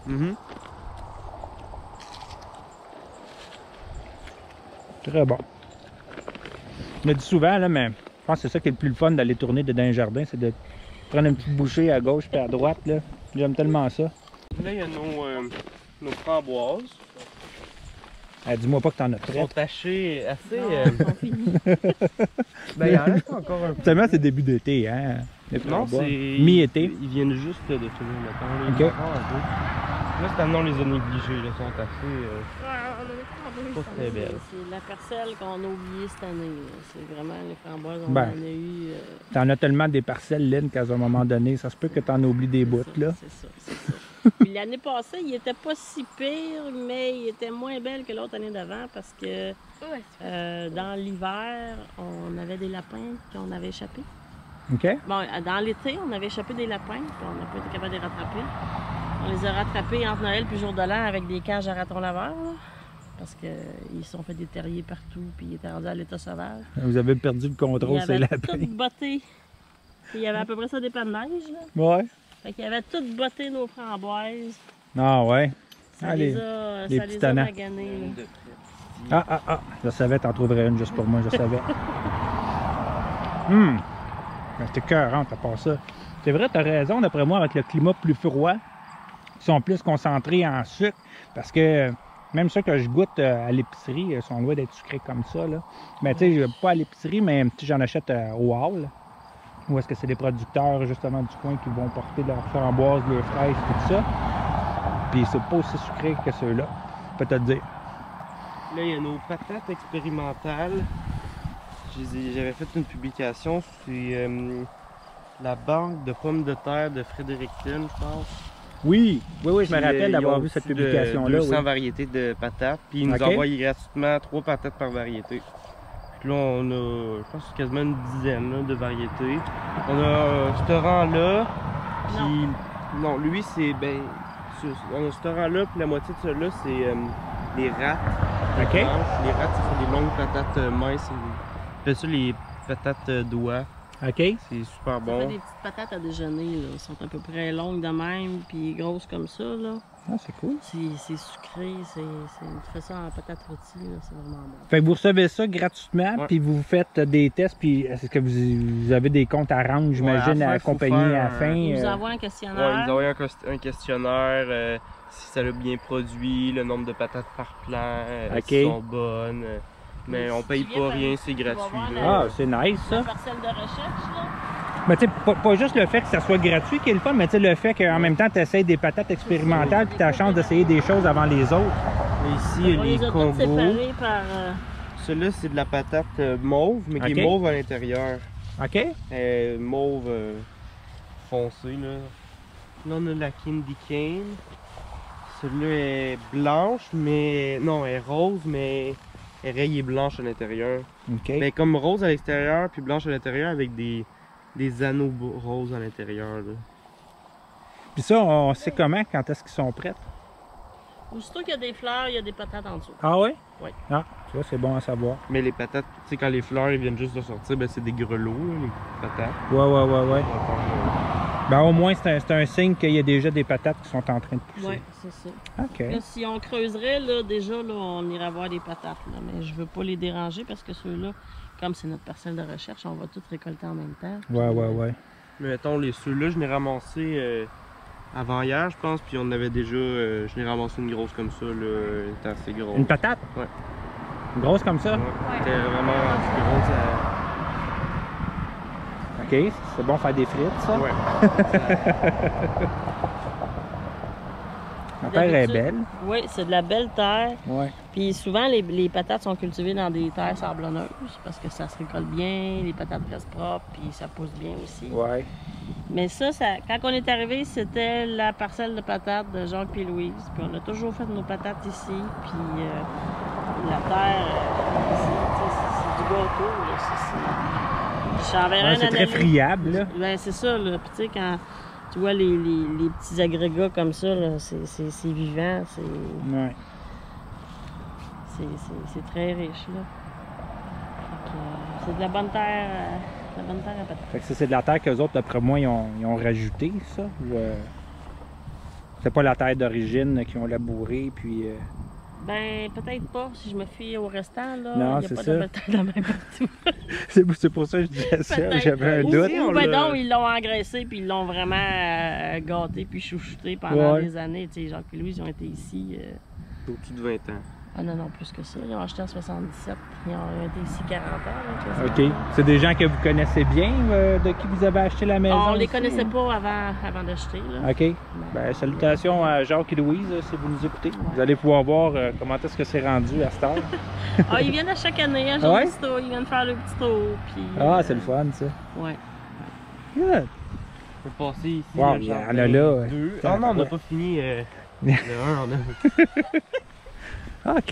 Très bon. Je le dis souvent, là, mais je pense que c'est ça qui est le plus le fun d'aller tourner dans un jardin, c'est de prendre une petite bouchée à gauche puis à droite. Là. J'aime tellement ça. Là, il y a nos framboises. Dis-moi pas que t'en as Elles prêt. sont tachées assez. Non, ils sont finis. Ben, il en reste encore un peu. Seulement c'est début d'été, hein? Les Non, framboises. c'est. Mi-été. Ils viennent juste de finir le temps. Ok. Là, encore un peu. Là, cette année, on les a négligés. Là, ils sont assez. Ouais, on en a Pas très belles. C'est la parcelle qu'on a oubliée cette année. Là. C'est vraiment les framboises, on Ben. en a eu. T'en as tellement des parcelles, Lynn, qu'à un moment donné, ça se peut que t'en oublies des bouts, là. C'est ça, c'est ça. Puis l'année passée, il était pas si pire, mais il était moins belle que l'autre année d'avant parce que Ouais, dans l'hiver, on avait des lapins qu'on avait échappés. OK? Bon, dans l'été, on avait échappé des lapins, puis on n'a pas été capable de les rattraper. On les a rattrapés entre Noël et jour de l'an avec des cages à ratons laveurs, là, parce qu'ils se sont fait des terriers partout, puis ils étaient rendus à l'état sauvage. Vous avez perdu le contrôle, Ils c'est avaient lapin. tout botté. Puis il y avait à peu près ça des pas de neige, là. Ouais. Fait qu'ils avaient tout botté nos framboises. Ah ouais. Ça Allez, les les a, petits ça les a tannants. maganés, là. Ah. Je savais, t'en trouverais une juste pour moi, je savais. Hum. Ben, c'était cœur, à part ça. C'est vrai, tu as raison, d'après moi, avec le climat plus froid, ils sont plus concentrés en sucre. Parce que même ça que je goûte à l'épicerie, ils sont loin d'être sucrés comme ça. Là. Mais tu sais, pas à l'épicerie, mais j'en achète au hall. Ou est-ce que c'est des producteurs justement du coin qui vont porter leurs framboises, leurs fraises, tout ça. Puis c'est pas aussi sucré que ceux-là, je peux te le dire. Là, il y a nos patates expérimentales. J'avais fait une publication sur la banque de pommes de terre de Fredericton, je pense. Oui, je me rappelle d'avoir Ils ont vu cette au-dessus de publication-là. 200 Oui. variétés de patates, puis ils nous envoient gratuitement 3 patates par variété. Puis là, on a, je pense, quasiment une dizaine là, de variétés. On a ce rang-là, puis... Non, lui, c'est... Ben, on a ce rang-là, puis la moitié de ceux-là, c'est les rats. OK. Les rats, c'est des longues patates minces. On fait ça les patates doigts. OK. C'est super Ça bon. fait des petites patates à déjeuner, là. Elles sont à peu près longues de même, puis grosses comme ça, là. Ah, c'est cool. C'est sucré, tu fais ça en patates rôties, là, c'est vraiment bon. Fait que vous recevez ça gratuitement, Ouais. puis vous faites des tests, puis est-ce que vous avez des comptes à rendre, j'imagine, Ouais, à à la la fin, faut compagnie faire à la fin? Ils nous euh, envoient un Ouais, questionnaire. ils nous envoient un questionnaire, si ça l'a bien produit, le nombre de patates par plant, Ok. si sont bonnes. Mais on paye pas rien, c'est gratuit. voir là. Ah, c'est nice La ça. parcelle de recherche, là. Mais tu sais, pas juste le fait que ça soit gratuit qui est le fun, mais tu sais, le fait qu'en même temps, tu essaies des patates expérimentales, puis tu as la chance d'essayer des choses avant les autres. Et ici, il y a On les les a toutes Congos. séparés par... Celui-là, c'est de la patate mauve, mais qui Ok. est mauve à l'intérieur. OK? Mauve foncé, là. Là, on a la Candy Cane. Celui-là est blanche, mais... Non, elle est rose, mais elle est rayée blanche à l'intérieur. OK. Mais comme rose à l'extérieur, puis blanche à l'intérieur, avec des anneaux roses à l'intérieur, là. Puis ça, on sait comment, quand est-ce qu'ils sont prêts? Aussitôt qu'il y a des fleurs, il y a des patates en dessous. Ah oui? Oui. Ah, tu vois, c'est bon à savoir. Mais les patates, tu sais, quand les fleurs ils viennent juste de sortir, ben c'est des grelots, là, les patates. Ouais. Ben au moins, c'est un signe qu'il y a déjà des patates qui sont en train de pousser. Oui, c'est ça. OK. Là, si on creuserait, là, déjà, là, on irait voir des patates. Là, mais je veux pas les déranger parce que ceux-là, comme c'est notre parcelle de recherche, on va tout récolter en même temps. Ouais. Mais mettons, ceux-là, je l'ai ramassé avant hier, je pense, puis on avait déjà, je l'ai ramassé une grosse comme ça, là, elle était assez grosse. Une patate? Ouais. Une grosse comme ça? Ouais, c'était vraiment grosse. OK, c'est bon faire des frites, ça? Ouais. La terre est D'habitude- belle. Oui, c'est de la belle terre. Ouais. Puis souvent, les patates sont cultivées dans des terres sablonneuses parce que ça se récolte bien, les patates restent propres, puis ça pousse bien aussi. Ouais. Mais ça, quand on est arrivé, c'était la parcelle de patates de Jacques et Louise. Puis on a toujours fait nos patates ici. Puis la terre, ici, tu sais, c'est du gâteau. Là. Je t'enverrai Ouais, une c'est très analyse. friable, là. Ben, c'est ça. Là. Puis tu sais, quand tu vois les petits agrégats comme ça, là, c'est vivant. Ouais. C'est très riche. Là. Fait que, c'est de la bonne terre. La bonne terre à patates. Fait que ça, c'est de la terre qu'eux autres, d'après moi, ils ont rajouté, ça? Ou, c'est pas la terre d'origine qu'ils ont labourée, puis... Ben, peut-être pas, si je me fie au restant, là. Non, il n'y a c'est pas ça. de belle terre de même partout. c'est pour ça que je disais ça, Peut-être. j'avais un Ou- doute. Ou ben donc, ils l'ont engraissé puis ils l'ont vraiment gâté puis chouchouté pendant Ouais. des années. Tu sais, Jacques et Louise, ils ont été ici. Au-dessus de 20 ans. Ah non, plus que ça. Ils ont acheté en 77, ils ont été ici 40 ans. Là, OK. quasiment. C'est des gens que vous connaissez bien, de qui vous avez acheté la maison? On les ici, connaissait hein? pas avant d'acheter. Là. OK. Ben, salutations à Jacques et Louise, si vous nous écoutez. Ouais. Vous allez pouvoir voir comment est-ce que c'est rendu à cette heure. Ah, ils viennent à chaque année, à Ah jour ouais? ils viennent faire le petit tour. Puis, Ah, c'est le fun, ça. Ouais. Good. On peut passer ici. Wow, le il y en jardin a là, 2. ouais. Ah non, on n'a pas fini le 1. On a... OK.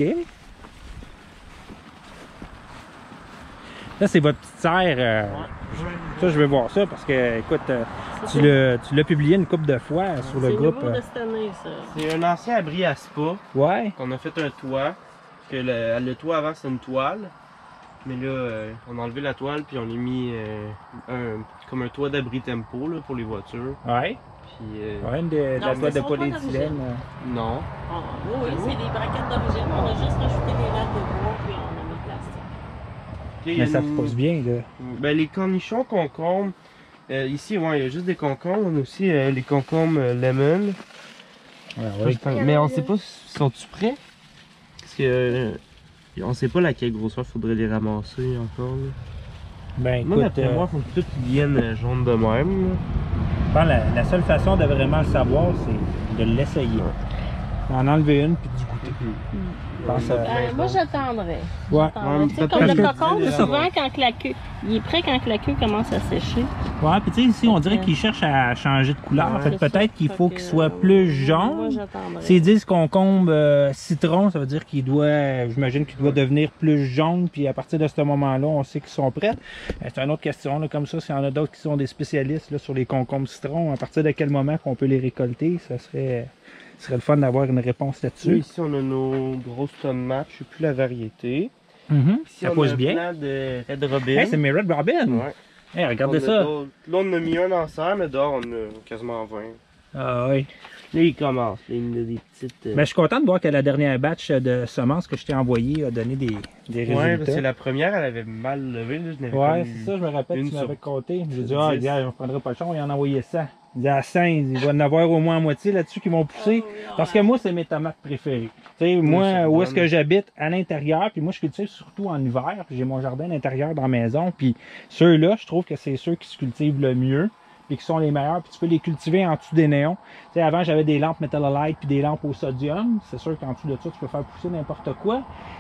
Là, c'est votre petite serre. Ça, je vais voir ça parce que, écoute, tu l'as publié une couple de fois sur le C'est groupe. nouveau de cette année, ça. C'est un ancien abri à spa. Ouais. On a fait un toit. Que le toit avant c'était une toile. Mais là, on a enlevé la toile puis on a mis comme un toit d'abri tempo là, pour les voitures. Ouais. Puis Ouais, de Non, la c'est boîte de son toit polyéthylène. non. Ah, oui, c'est des braquettes d'origine. On a juste rajouté des lattes de bois puis on a mis le plastique. Puis, il y Mais a ça une- pousse bien, là. Ben, les cornichons, concombres, Ici, ouais, il y a juste des concombres. On a aussi les concombres lemon. Oui. Mais on sait pas si sont-tu prêts. Parce que on sait pas laquelle grosseur faudrait les ramasser encore. Là. Ben Moi, écoute, d'après moi, il faut que tout vienne jaune de même. Là. je pense que la seule façon de vraiment le savoir, c'est de l'essayer. En enlever une puis d'y goûter. Je pense Moi, j'attendrais. Ouais. Tu sais, comme parce le que- cocon, c'est ça. souvent, quand la queue, il est prêt quand la queue commence à sécher. Ouais, puis tu sais, ici, on dirait Ok. qu'ils cherchent à changer de couleur. Ouais. Fait que peut-être qu'il faut qu'il soit plus Moi, jaune. j'attendrais. S'ils disent concombre citron, ça veut dire qu'il doit, j'imagine qu'il doit devenir plus jaune, puis à partir de ce moment-là, on sait qu'ils sont prêts. C'est une autre question, là, comme ça, s'il y en a d'autres qui sont des spécialistes là, sur les concombres citron, à partir de quel moment qu'on peut les récolter, ça serait le fun d'avoir une réponse Là, là-dessus. ici, on a nos grosses tomates. Je sais plus la variété. Mhm. Ici, Ça on pousse a un bien. plant de Red Robin. Hey, c'est mes Red Robin! Ouais. Hey, regardez On a ça! d'autres. Là, on a mis un en serre, mais dehors, on a quasiment 20. Ah oui. Là, il commence. Là, il y a des petites. Ben, je suis content de voir que la dernière batch de semences que je t'ai envoyée a donné des Ouais, parce que résultats. la première, elle avait mal levé. Là. Je n'avais Ouais, comme- c'est ça, je me rappelle, une tu m'avais sur compté. J'ai dit, 10. ah, gars, on prendra pas le champ, on y en a envoyé 100. Il dit, à 100, il va en avoir au moins à moitié là-dessus qui vont pousser. Parce que moi, c'est mes tomates préférées. Tu sais, moi, c'est où est-ce bonne. que j'habite? À l'intérieur, puis moi, je cultive surtout en hiver, puis j'ai mon jardin à l'intérieur dans la maison, puis ceux-là, je trouve que c'est ceux qui se cultivent le mieux, puis qui sont les meilleurs, puis tu peux les cultiver en dessous des néons. Tu sais, avant, j'avais des lampes Metalolite puis des lampes au sodium. C'est sûr qu'en dessous de ça, tu peux faire pousser n'importe quoi.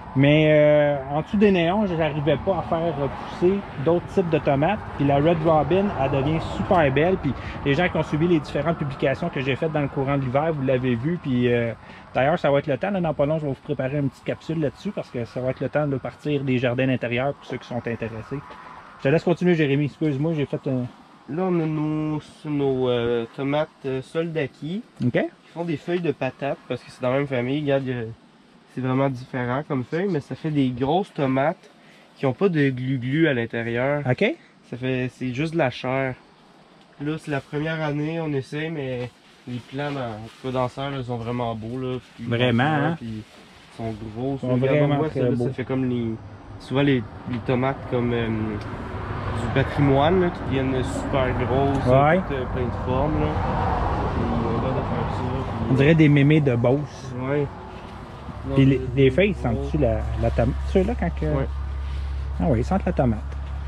Mais en dessous des néons, j'arrivais pas à faire pousser d'autres types de tomates. Puis la Red Robin, elle devient super belle. Puis les gens qui ont suivi les différentes publications que j'ai faites dans le courant de l'hiver, vous l'avez vu. Puis d'ailleurs, ça va être le temps. Là, dans pas long, je vais vous préparer une petite capsule là-dessus parce que ça va être le temps de partir des jardins d'intérieur pour ceux qui sont intéressés. Je te laisse continuer, Jérémy. Excuse-moi, j'ai fait un... Là, on a nos tomates soldaki OK? qui font des feuilles de patates parce que c'est dans la même famille. Regarde, c'est vraiment différent comme feuille, mais ça fait des grosses tomates qui n'ont pas de glu-glu à l'intérieur. OK? C'est juste de la chair. Là, c'est la première année, on essaie, mais les plants dans la serre, là, ils sont vraiment beaux. Là, puis Vraiment, hein? Puis ils sont gros. Ils sont Regarde, vraiment on voit, très ça, là, beaux. ça fait comme souvent les tomates comme du patrimoine là, qui viennent super grosses, Ouais. toutes, plein de formes. Là. Puis, on va de faire ça. On dirait des mémés de Beauce. Puis, ouais. Puis Non, les feuilles, sentent-tu la tomate? Ceux-là, quand que... Ouais. Ah oui, ils sentent la tomate.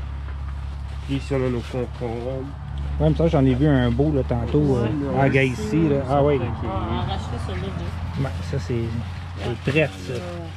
Puis ici, on a nos concombres. Ouais, mais ça, j'en ai vu un beau là, tantôt Ouais, en ouais. ici. Là. Ah oui. Arracher celui-là. Ouais, ça, c'est très ça.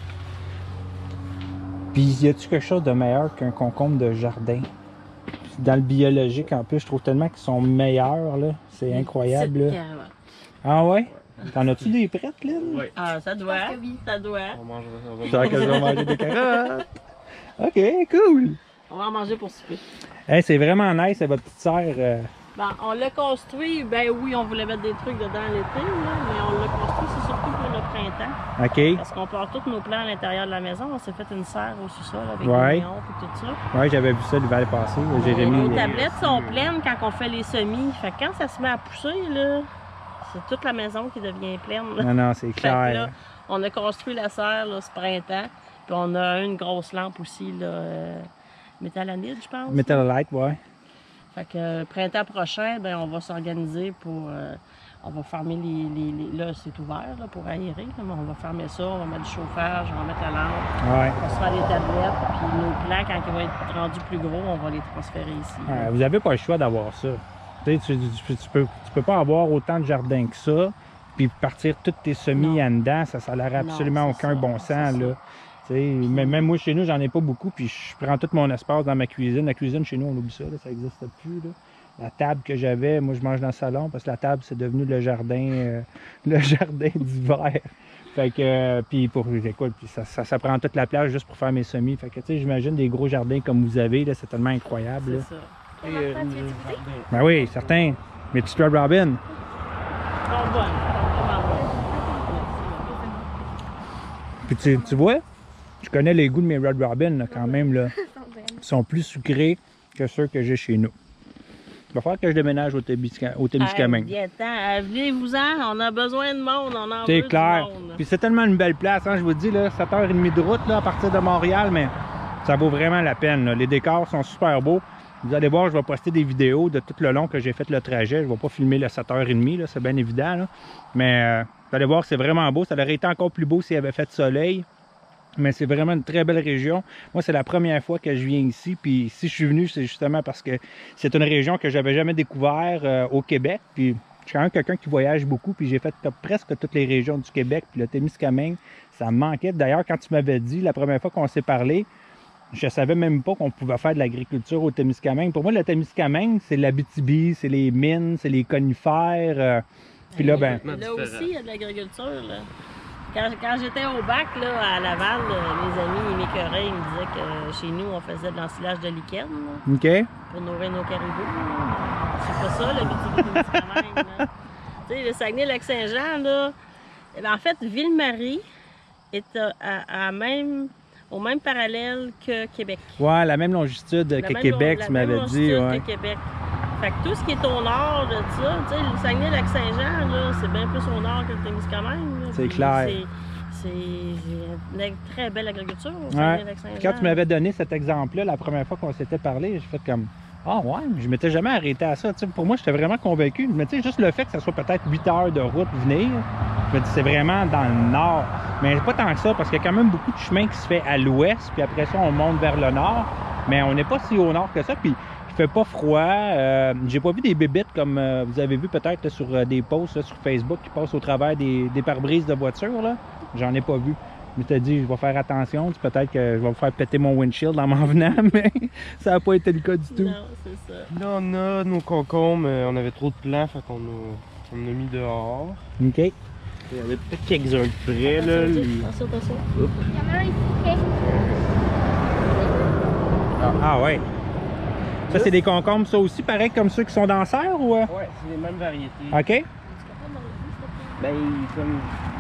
Puis, y a-tu quelque chose de meilleur qu'un concombre de jardin? Dans le biologique, en plus, je trouve tellement qu'ils sont meilleurs, là. C'est incroyable, là. Ah ouais? T'en as-tu des prêtes, là? Ouais. Ah, ça doit. Parce que oui. Ça doit. On mangera C'est vrai que je vais manger des carottes. OK, cool. On va en manger pour souper. Hey, c'est vraiment nice, c'est votre petite sœur. Ben, on l'a construit, ben oui, on voulait mettre des trucs dedans l'été, là, mais on l'a construit, c'est surtout pour le printemps. OK. Parce qu'on part tous nos plants à l'intérieur de la maison. On s'est fait une serre au sous-sol avec Ouais. des néons et tout ça. Ouais, j'avais vu ça l'hiver passé. Jérémy. Nos tablettes sont pleines quand on fait les semis. Fait que quand ça se met à pousser, là, c'est toute la maison qui devient pleine. là. Non, non, c'est Fait que là, clair. on a construit la serre là, ce printemps. Puis on a une grosse lampe aussi, là, métallanide, je pense. Metalolite, ouais. Fait que le printemps prochain, ben, on va s'organiser pour. On va fermer là, c'est ouvert là, pour aérer, là, mais on va fermer ça, on va mettre du chauffage, on va mettre la lampe, Ouais. on va se faire des tablettes, puis nos plants, quand ils vont être rendus plus gros, on va les transférer ici. là. Ouais, vous n'avez pas le choix d'avoir ça. Tu sais, tu peux pas avoir autant de jardin que ça, puis partir toutes tes semis Non. en dedans, ça n'aurait absolument Non, c'est aucun ça, bon c'est sens. ça. Là. Tu sais, même moi, chez nous, j'en ai pas beaucoup, puis je prends tout mon espace dans ma cuisine. La cuisine, chez nous, on oublie ça, là, ça n'existe plus. Là. La table que j'avais, moi, je mange dans le salon, parce que la table, c'est devenu le jardin d'hiver. Fait que, puis écoute, puis ça prend toute la place juste pour faire mes semis. Fait que, tu sais, j'imagine des gros jardins comme vous avez, là, c'est tellement incroyable. C'est Là. ça. Ben oui, certain. Mes petites Red Robin. Ils sont bonnes, ils sont vraiment bonnes. Puis tu vois, je connais les goûts de mes Red Robin là, quand même. Là. Ils sont plus sucrés que ceux que j'ai chez nous. Il va falloir que je déménage au Témiscamingue. Venez-vous-en, on a besoin de monde, on en veut C'est du clair. monde. Puis c'est tellement une belle place, hein, je vous dis, là, 7h30 de route là, à partir de Montréal, mais ça vaut vraiment la peine. Là. Les décors sont super beaux. Vous allez voir, je vais poster des vidéos de tout le long que j'ai fait le trajet. Je ne vais pas filmer le 7h30, c'est bien évident. Là. Mais vous allez voir, c'est vraiment beau. Ça aurait été encore plus beau s'il y avait fait soleil. Mais c'est vraiment une très belle région. Moi, c'est la première fois que je viens ici. Puis si je suis venu, c'est justement parce que c'est une région que j'avais jamais découvert au Québec. Puis je suis quand même quelqu'un qui voyage beaucoup. Puis j'ai fait presque toutes les régions du Québec. Puis le Témiscamingue, ça me manquait. D'ailleurs, quand tu m'avais dit la première fois qu'on s'est parlé, je savais même pas qu'on pouvait faire de l'agriculture au Témiscamingue. Pour moi, le Témiscamingue, c'est l'Abitibi, c'est les mines, c'est les conifères. Puis là, ben... Là aussi, il y a de l'agriculture. Quand j'étais au bac là, à Laval, mes amis m'écœuraient, ils me disaient que chez nous, on faisait de l'ensilage de lichen OK. Pour nourrir nos caribous. C'est pas ça, l'Abitibi-Témiscamingue. Tu sais, le Saguenay-Lac-Saint-Jean, là, en fait, Ville-Marie est au même parallèle que Québec. Ouais, la même longitude que Québec, tu m'avais dit. Ouais. Que Québec. Fait que tout ce qui est au nord de ça, tu sais, le Saguenay-Lac-Saint-Jean, là, c'est bien plus au nord que le Témiscamingue. C'est clair. C'est une très belle agriculture au Ouais. Saguenay-Lac-Saint-Jean. Quand tu m'avais donné cet exemple-là, la première fois qu'on s'était parlé, j'ai fait comme ah ouais, je m'étais jamais arrêté à ça. Tu sais, pour moi, j'étais vraiment convaincu. Mais tu sais, juste le fait que ça soit peut-être 8 heures de route venir, je me dis c'est vraiment dans le nord. Mais pas tant que ça, parce qu'il y a quand même beaucoup de chemin qui se fait à l'ouest, puis après ça, on monte vers le nord. Mais on n'est pas si au nord que ça. Puis il fait pas froid. J'ai pas vu des bébites comme vous avez vu peut-être sur des posts là, sur Facebook qui passent au travers des pare-brises de voiture. Là. J'en ai pas vu. Je m'étais dit, je vais faire attention. Peut-être que je vais me faire péter mon windshield en m'en venant, mais ça n'a pas été le cas du tout. Non, c'est ça. Là, on a nos concombres. On avait trop de plants, fait qu'on a mis dehors. OK. Il y en avait peut-être quelques-uns de près. Là. Attention. Il y en a un ici. Ah ouais. Ça, c'est des concombres, ça aussi, pareil comme ceux qui sont dans la serre ou? Ouais, c'est les mêmes variétés. OK. Ben, comme...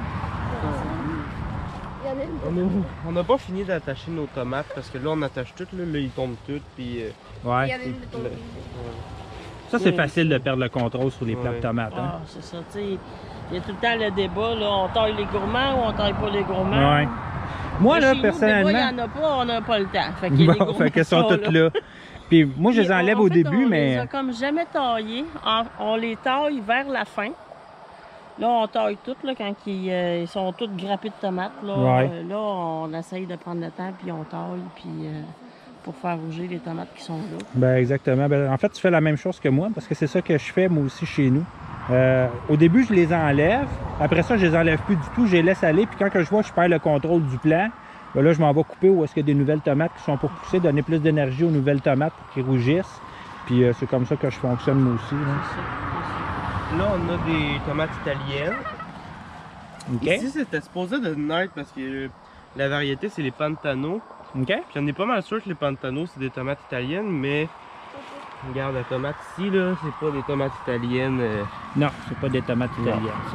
Il y en a une. On n'a pas fini d'attacher nos tomates parce que là, on attache toutes, là ils tombent toutes. Puis, Il y Ouais. en a une de ton le- Ça, c'est facile de perdre le contrôle sur les plats de tomates. Hein? Ah, c'est ça, tu sais. Il y a tout le temps le débat, là, on taille les gourmands ou on taille pas les gourmands. Ouais. Moi, Mais là, chez personnellement. Nous, il n'y en a pas, on n'a pas le temps. Fait qu'il y a les Bon, gourmands fait qu'elles sont qui toutes là. Puis moi, je les Puis, enlève en au fait, début, on mais. les a comme jamais taillés. On les taille vers la fin. Là, on taille toutes là, quand ils sont toutes grappés de tomates. Là, Ouais. Là, on essaye de prendre le temps, puis on taille, puis pour faire rouger les tomates qui sont là. Ben, exactement. Ben, en fait, tu fais la même chose que moi, parce que c'est ça que je fais, moi aussi, chez nous. Au début, je les enlève. Après ça, je les enlève plus du tout. Je les laisse aller. Puis quand que je vois que je perds le contrôle du plant, ben là, je m'en vais couper où est-ce qu'il y a des nouvelles tomates qui sont pour pousser, donner plus d'énergie aux nouvelles tomates pour qu'ils rougissent. Puis c'est comme ça que je fonctionne, moi aussi. Là. C'est ça. Là, on a des tomates italiennes. OK? Ici, c'était supposé de naître parce que la variété, c'est les Pantano. OK? Puis on est pas mal sûr que les Pantano, c'est des tomates italiennes, mais regarde la tomate ici, là, c'est pas des tomates italiennes. Non, c'est pas des tomates italiennes, ça.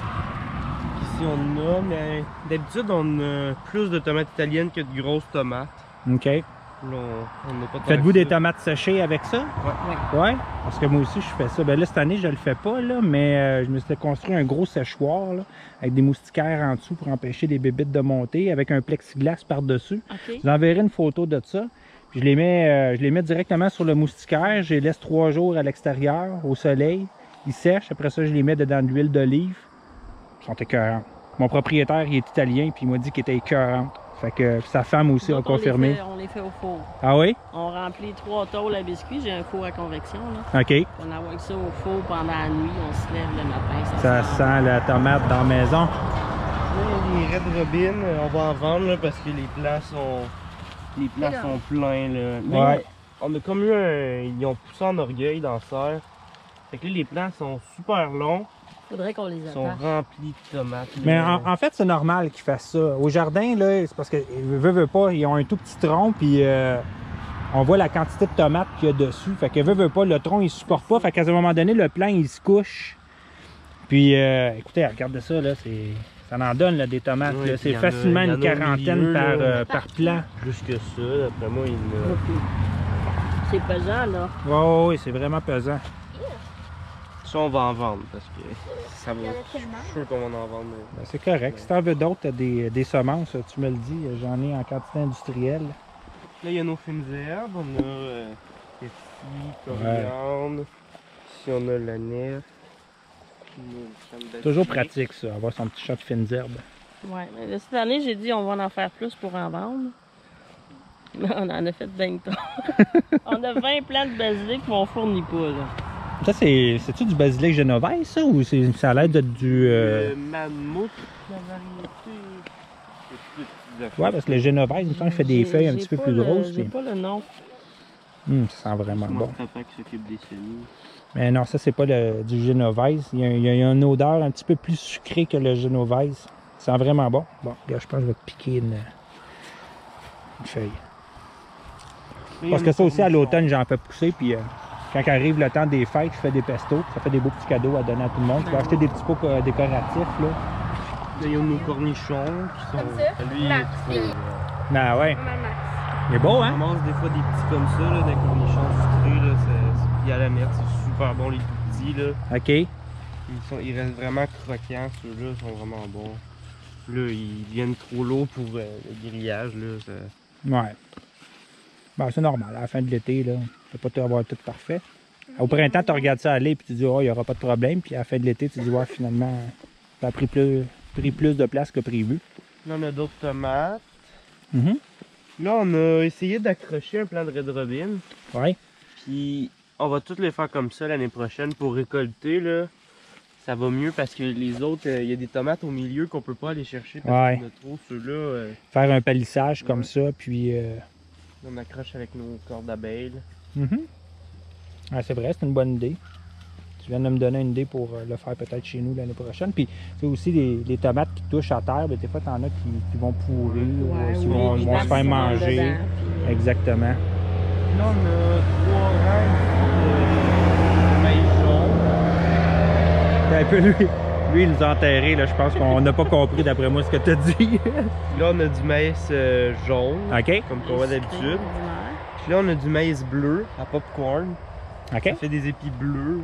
Ici, on a, mais d'habitude, on a plus de tomates italiennes que de grosses tomates. OK. Là, on n'a pas tant Faites-vous que des ça. tomates séchées avec ça? Ouais. Ouais, parce que moi aussi je fais ça. Ben là, cette année, je le fais pas, là, mais je me suis construit un gros séchoir là, avec des moustiquaires en dessous pour empêcher les bébites de monter, avec un plexiglas par-dessus. OK. Je vous enverrai une photo de ça. Puis je les mets directement sur le moustiquaire. Je les laisse 3 jours à l'extérieur, au soleil. Ils sèchent. Après ça, je les mets dedans de l'huile d'olive. Ils sont écœurants. Mon propriétaire, il est italien, puis il m'a dit qu'il était écœurant. Fait que sa femme aussi Nous a autres, confirmé. On les fait au four. Ah oui? On remplit 3 tôles à biscuits. J'ai un four à convection. Là. OK. On envoie ça au four pendant la nuit. On se lève le matin. Ça sent la tomate dans la maison. Là, les Red Robin, on va en vendre là, parce que les plants sont pleins. Là. Mais Ouais. on a comme eu ils ont poussé en orgueil dans la serre. Fait que là, les plants sont super longs. Faudrait qu'on les Ils sont attache. remplis de tomates. Mais là. en fait, c'est normal qu'ils fassent ça. Au jardin, là, c'est parce que veut pas, ils ont un tout petit tronc, puis on voit la quantité de tomates qu'il y a dessus. Fait que veut pas, le tronc, il supporte pas. Fait qu'à un moment donné, le plant, il se couche. Puis, écoutez, regardez ça, là, ça en donne, là, des tomates. Ouais, là. puis C'est il y en a- facilement il y en une a au quarantaine milieu, là. par plant. Plus que ça, d'après moi, il y en a. OK. C'est pesant, là. Oui, c'est vraiment pesant. Ça, on va en vendre parce que ça va. Il y en a Je suis tellement. sûr qu'on va en vendre. Ben, c'est correct. Si t'en veux d'autres, t'as des semences, tu me le dis. J'en ai en quantité industrielle. Là, il y a nos fines herbes. On a coriandre. Ici, on a la nef. Toujours pratique, ça, avoir son petit chat de fines herbes. Ouais, mais là, cette année, j'ai dit on va en faire plus pour en vendre. Mais on en a fait bien trop. On a 20 plants de basilic, mais on fournit pas, là. Ça, c'est-tu du basilic genovese, ça, ou ça a l'air de du... Mammouth, la variété. Ouais, parce que le genovese, il fait des feuilles un petit peu plus grosses. J'ai pas le nom. Ça sent vraiment bon. C'est mon papa qui s'occupe des semis. Mais non, ça, c'est pas du genovese. Il y a une odeur un petit peu plus sucrée que le genovese. Ça sent vraiment bon. Bon, regarde, je pense que je vais te piquer une feuille. Parce que ça aussi, à l'automne, j'en fais pousser. Puis quand arrive le temps des fêtes, je fais des pestos. Ça fait des beaux petits cadeaux à donner à tout le monde. Tu peux acheter des petits pots décoratifs, là. Là, il y a nos cornichons qui sont... Comme ça? Lui, Max. Ben ouais. Maman. Il est beau, on hein? mange des fois des petits comme ça, là, des cornichons sucrés, là. Puis à la merde, c'est super bon, les tout petits, là. OK. Ils restent vraiment croquants, ceux-là, sont vraiment bons. Là, ils viennent trop lourds pour le grillage, là. Ouais. Ben, c'est normal. À la fin de l'été, là, tu peux pas avoir tout parfait. Au printemps, tu regardes ça aller puis tu dis, oh, il n'y aura pas de problème. Puis à la fin de l'été, tu dis, ouais, finalement, ça a pris plus de place que prévu. Là, on a d'autres tomates. Mhm. Là, on a essayé d'accrocher un plant de Red Robin. Ouais. Puis, on va tous les faire comme ça l'année prochaine pour récolter, là. Ça va mieux parce que les autres, il y a des tomates au milieu qu'on peut pas aller chercher parce qu'on a trop ceux-là. Faire un palissage comme Ouais. ça, puis... On accroche avec nos cordes d'abeilles. Ah, c'est vrai, c'est une bonne idée. Tu viens de me donner une idée pour le faire peut-être chez nous l'année prochaine. Puis, c'est aussi les tomates qui touchent à terre, ben, des fois, t'en as qui vont pourrir, ou qui vont se faire manger. Dedans, puis, Exactement. Là, on a 3 rangs de maïs jaune. Un peu, lui, il nous a enterrés, là. Je pense qu'on n'a pas compris, d'après moi, ce que tu as dit. Là, on a du maïs jaune, OK? comme qu'on voit d'habitude. Puis là, on a du maïs bleu à popcorn. OK? Ça fait des épis bleus.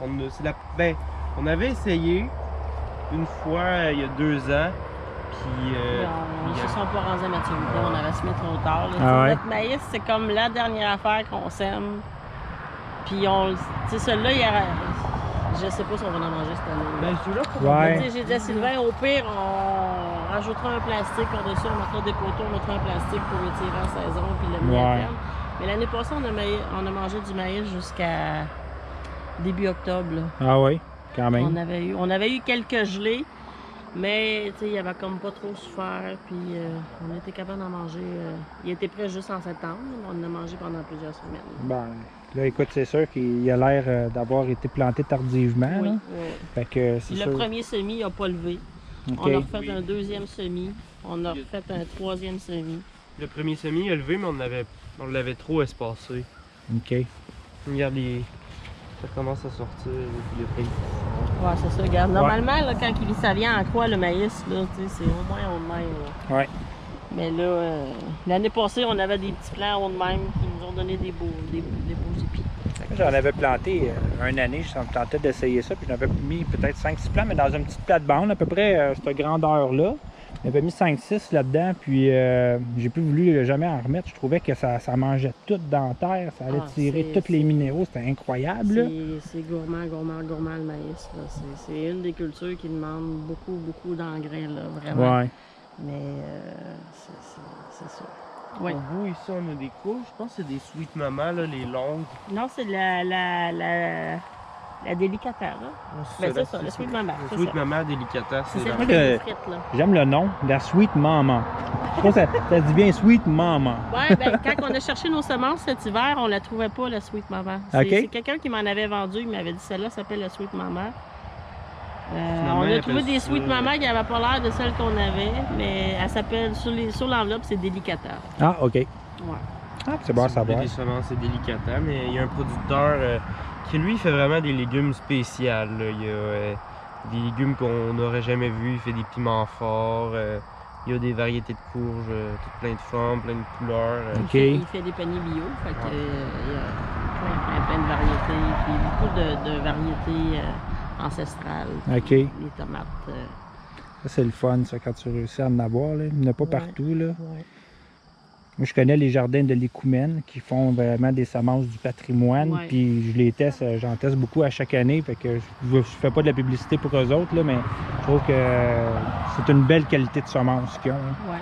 On avait essayé une fois il y a 2 ans. Puis Ils se sont pas rendus à maturité, on avait semé trop tard. Là. Ah ouais? Notre maïs, c'est comme la dernière affaire qu'on sème. Puis tu sais, celui-là, je sais pas si on va en manger cette année. ben, celui-là, Ouais. Tu sais, j'ai dit à Sylvain, au pire, on rajoutera un plastique par-dessus, on mettra des poteaux, on mettra un plastique pour le tirer en saison puis le mettre à terme. Mais l'année passée, on a mangé du maïs jusqu'à début octobre. Là. Ah oui, quand même. On avait eu quelques gelées, mais il y avait comme pas trop souffert, puis on était capable d'en manger. Il était prêt juste en septembre, mais on en a mangé pendant plusieurs semaines. Ben, là, écoute, c'est sûr qu'il a l'air d'avoir été planté tardivement. Oui, Là. oui. Fait que c'est Puis sûr. le premier semis n'a pas levé. OK. On a refait un deuxième semis, on a refait un troisième semis. le premier semis a levé, mais on l'avait trop espacé. OK. Regarde, ça commence à sortir. Il y a plein de... Ouais, c'est ça, regarde. Normalement, là, quand ça vient en croix, le maïs, là, c'est au moins haut de même. Là. Ouais. Mais là, l'année passée, on avait des petits plants haut de même qui nous ont donné des beaux épis. J'en avais planté une année, je me tentais d'essayer ça, puis j'avais mis peut-être 5-6 plants, mais dans une petite plate-bande, à peu près cette grandeur-là. J'avais mis 5-6 là-dedans, puis j'ai plus voulu jamais en remettre. Je trouvais que ça mangeait tout dans la terre, ça allait tirer tous les minéraux, c'était incroyable. Là. C'est gourmand le maïs. C'est une des cultures qui demande beaucoup d'engrais, là, vraiment. Ouais. Mais c'est ça. Ouais. Pour vous, ici, on a des couches. Je pense que c'est des sweet mama, là, les longues. Non, c'est la délicata, là. Ben, c'est ça, le sweet mama. Le sweet mama délicata, C'est c'est celle dans... qui est frite, là. J'aime le nom, la Sweet Mama. Je trouve que ça dit bien Sweet Mama. Ouais, ben, quand on a cherché nos semences cet hiver, on la trouvait pas, la Sweet Mama. OK. C'est quelqu'un qui m'en avait vendu, il m'avait dit celle-là s'appelle la Sweet Mama. Finalement, On il a trouvé appelle des ça- Sweet Mama qui n'avaient pas l'air de celles qu'on avait, mais elle s'appelle, sur l'enveloppe, c'est Delicata. Ah, OK. Ouais. Ah, c'est bon à Si vous voulez savoir. des semences, c'est délicata, mais il y a un producteur qui, lui, fait vraiment des légumes spéciaux. Là. Il y a des légumes qu'on n'aurait jamais vus. Il fait des piments forts. Il y a des variétés de courges, toutes plein de formes, plein de couleurs. OK. Il fait des paniers bio, fait que, il y a plein de variétés, puis beaucoup de variétés ancestrales. OK. Les tomates. Ça, c'est le fun, ça, quand tu réussis à en avoir. Là. Il n'y en a pas Ouais. partout. Là. Ouais. Moi, je connais les jardins de l'Écoumène qui font vraiment des semences du patrimoine. Ouais. Puis je les teste, j'en teste beaucoup à chaque année. Fait que je fais pas de la publicité pour eux autres, là, mais je trouve que c'est une belle qualité de semences qu'ils ont. Hein. Ouais.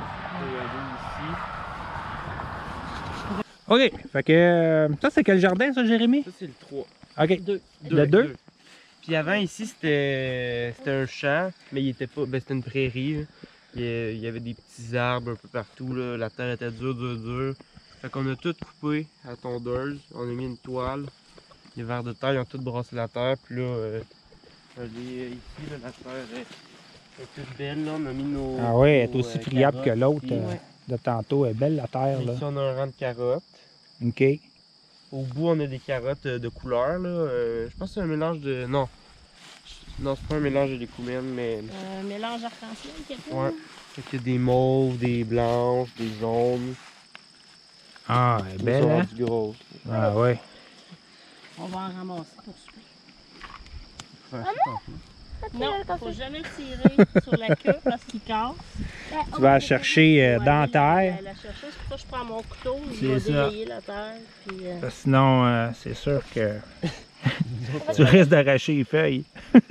OK. Fait que ça, c'est quel jardin, ça, Jérémy? Ça, c'est le 3. OK. Deux. Le 2? Puis avant, ici, c'était un champ, mais il était pas. Ben, c'était une prairie. Là. Il y avait des petits arbres un peu partout. Là. La terre était dure. Fait qu'on a tout coupé à tondeuse. On a mis une toile. Les vers de terre, ils ont tout brassé la terre. Puis là, ici, là, la terre est toute belle. Là. On a mis nos. Ah oui, elle est nos, aussi friable que carottes l'autre ici. de tantôt. Elle est belle, la terre, là. Ici, on a un rang de carottes. OK. Au bout, on a des carottes de couleur. Là. Je pense que c'est un mélange de. Non, c'est pas un mélange de l'écoumène, mais. Un mélange arc-en-ciel, quelque Ouais. Fait qu'il y a des mauves, des blanches, des jaunes. Ah, elle est Ils belle, sont hein? rendus grosses. Ah ouais. On va en ramasser pour souper. Faire Non, faut jamais tirer sur la queue parce qu'il casse. Tu vas la chercher dans la terre. La chercher, c'est pour ça que je prends mon couteau, je C'est vais ça. délayer la terre. Puis, Sinon, c'est sûr que tu risques d'arracher les feuilles.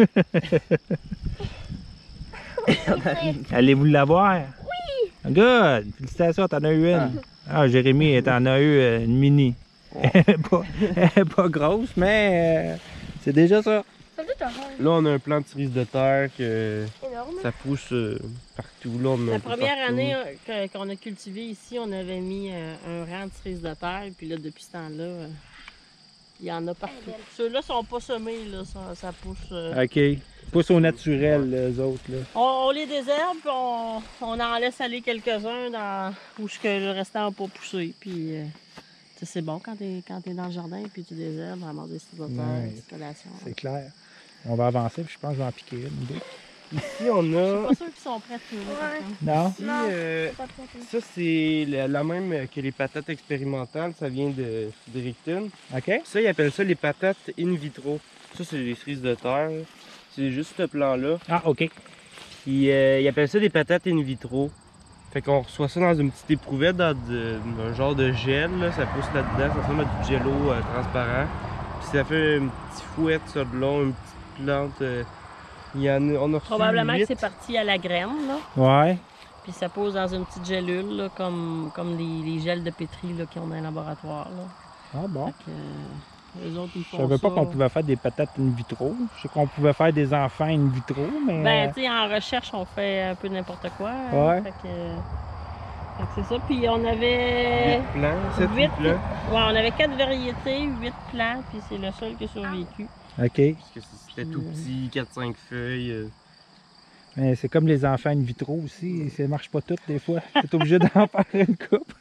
Allez-vous l'avoir? Oui! Good! Félicitations, t'en as eu une. Ah, Jérémy, t'en as eu une mini. Elle est pas grosse, mais c'est déjà ça. Ça doit être rare. Là, on a un plant de cerise de terre que Énorme. ça pousse partout. Là, on a un la peu première partout. année qu'on a cultivé ici, on avait mis un rang de cerises de terre. Puis là, depuis ce temps-là, il y en a partout. Ceux-là sont pas semés, là, ça pousse. OK. Pousse au naturel, les autres. Là. On les désherbe, puis on en laisse aller quelques-uns où le restant n'a pas poussé. Puis c'est bon quand t'es dans le jardin puis tu désherbes, ramasses des cerises de terre, Ouais, des collations. C'est clair. On va avancer, puis je pense que je vais en piquer une ou deux. Ici, on Je suis a. pas sûre qu'ils sont prêts tous. Ouais. Non? Ici, Non, c'est pas trop cool. ça, c'est la même que les patates expérimentales. Ça vient de Fredericton. OK? Ça, ils appellent ça les patates in vitro. Ça, c'est des cerises de terre. C'est juste ce plan-là. Ah, OK. Puis ils appellent ça des patates in vitro. Fait qu'on reçoit ça dans une petite éprouvette, dans un genre de gel. Là. Ça pousse là-dedans, ça ressemble à du jello transparent. Puis ça fait un petit fouet de ça de long, une petite plante. Il y en a, on a reçu Probablement que 8. c'est parti à la graine, là. Ouais. Puis ça pose dans une petite gélule, là, comme les gels de pétri là, qu'ils ont dans les laboratoires. Là. Ah bon. Fait que, eux autres, ils Je font savais pas ça. qu'on pouvait faire des patates in vitro. Je sais qu'on pouvait faire des enfants in vitro, mais... Ben, tu sais, en recherche, on fait un peu n'importe quoi. Ouais. Fait que c'est ça. Puis on 8 avait... plants, 7 Huit. plants. Ouais, on avait 4 variétés, 8 plants, puis c'est le seul qui a survécu. OK. Parce que c'était tout petit, 4-5 feuilles. Mais c'est comme les enfants in vitro aussi. Ça marche pas toutes des fois. Tu es obligé d'en faire une coupe.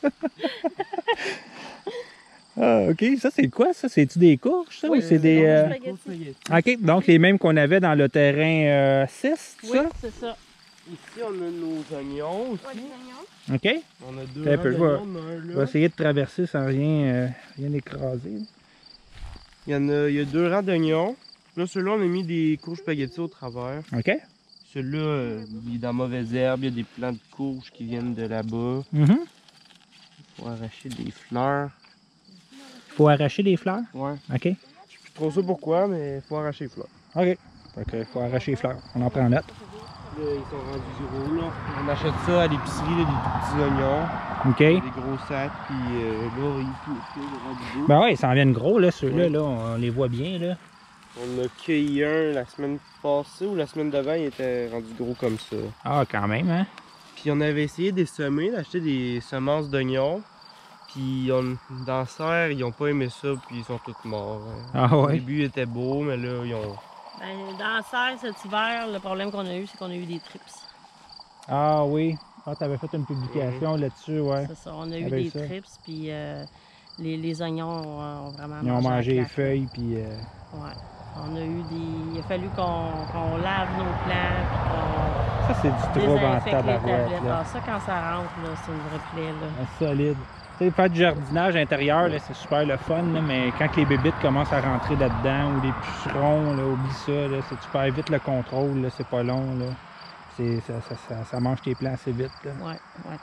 Ah, OK. Ça, c'est quoi, ça? C'est-tu des courges, ça? Oui, ou c'est c'est des... donc spaghetti. OK. Donc, les mêmes qu'on avait dans le terrain 6, Oui, ça? c'est ça. Ici, on a nos oignons Ouais, aussi. des oignons. OK. On a deux T'as un peu, rangs je d'oignons, on a un On là. va essayer de traverser sans rien écraser. Il y a 2 rangs d'oignons. Là, ceux-là, on a mis des courges spaghetti au travers. OK. Celui-là, il est dans mauvaise herbe. Il y a des plants de courges qui viennent de là-bas. Mhm. Il faut arracher des fleurs. Faut arracher les fleurs. Ouais. OK. Je sais plus trop ça pourquoi, mais il faut arracher les fleurs. OK. Fait que faut arracher les fleurs. On en prend note. Là, ils sont rendus gros, là. On achète ça à l'épicerie, là, des tout petits oignons. OK. Des gros sacs, puis là, ils sont rendus gros. Ben ouais, ils s'en viennent gros, là, ceux-là. Là, on les voit bien, là. On a cueilli un la semaine passée ou la semaine d'avant, il était rendu gros comme ça. Ah, quand même, hein? Puis on avait essayé de les semer, d'acheter des semences d'oignons. Puis dans la serre, ils ont pas aimé ça, puis ils sont tous morts. Ah Au ouais? début, ils étaient beaux, mais là, ils ont... Ben, dans la serre, cet hiver, le problème qu'on a eu, c'est qu'on a eu des trips. Ah oui. Ah, t'avais fait une publication là-dessus, ouais. C'est ça, on a eu Avec des ça. trips, puis les oignons ont vraiment Ils ont mangé mangé la les claque, feuilles, puis... Ouais. On a eu des... Il a fallu qu'on lave nos plants, puis Ça, c'est qu'on du trouble en désinfecte les tabarouette, tablettes. là. Ah, ça, quand ça rentre, là, c'est une vraie plaie, là. Ah, solide. Tu sais, faire du jardinage intérieur, là, c'est super le fun, là, mais quand les bébites commencent à rentrer là-dedans, ou les pucerons, là, oublie ça, là, c'est tu perds vite le contrôle, là, c'est pas long, là. Ça mange tes plants assez vite, là. Ouais, ouais.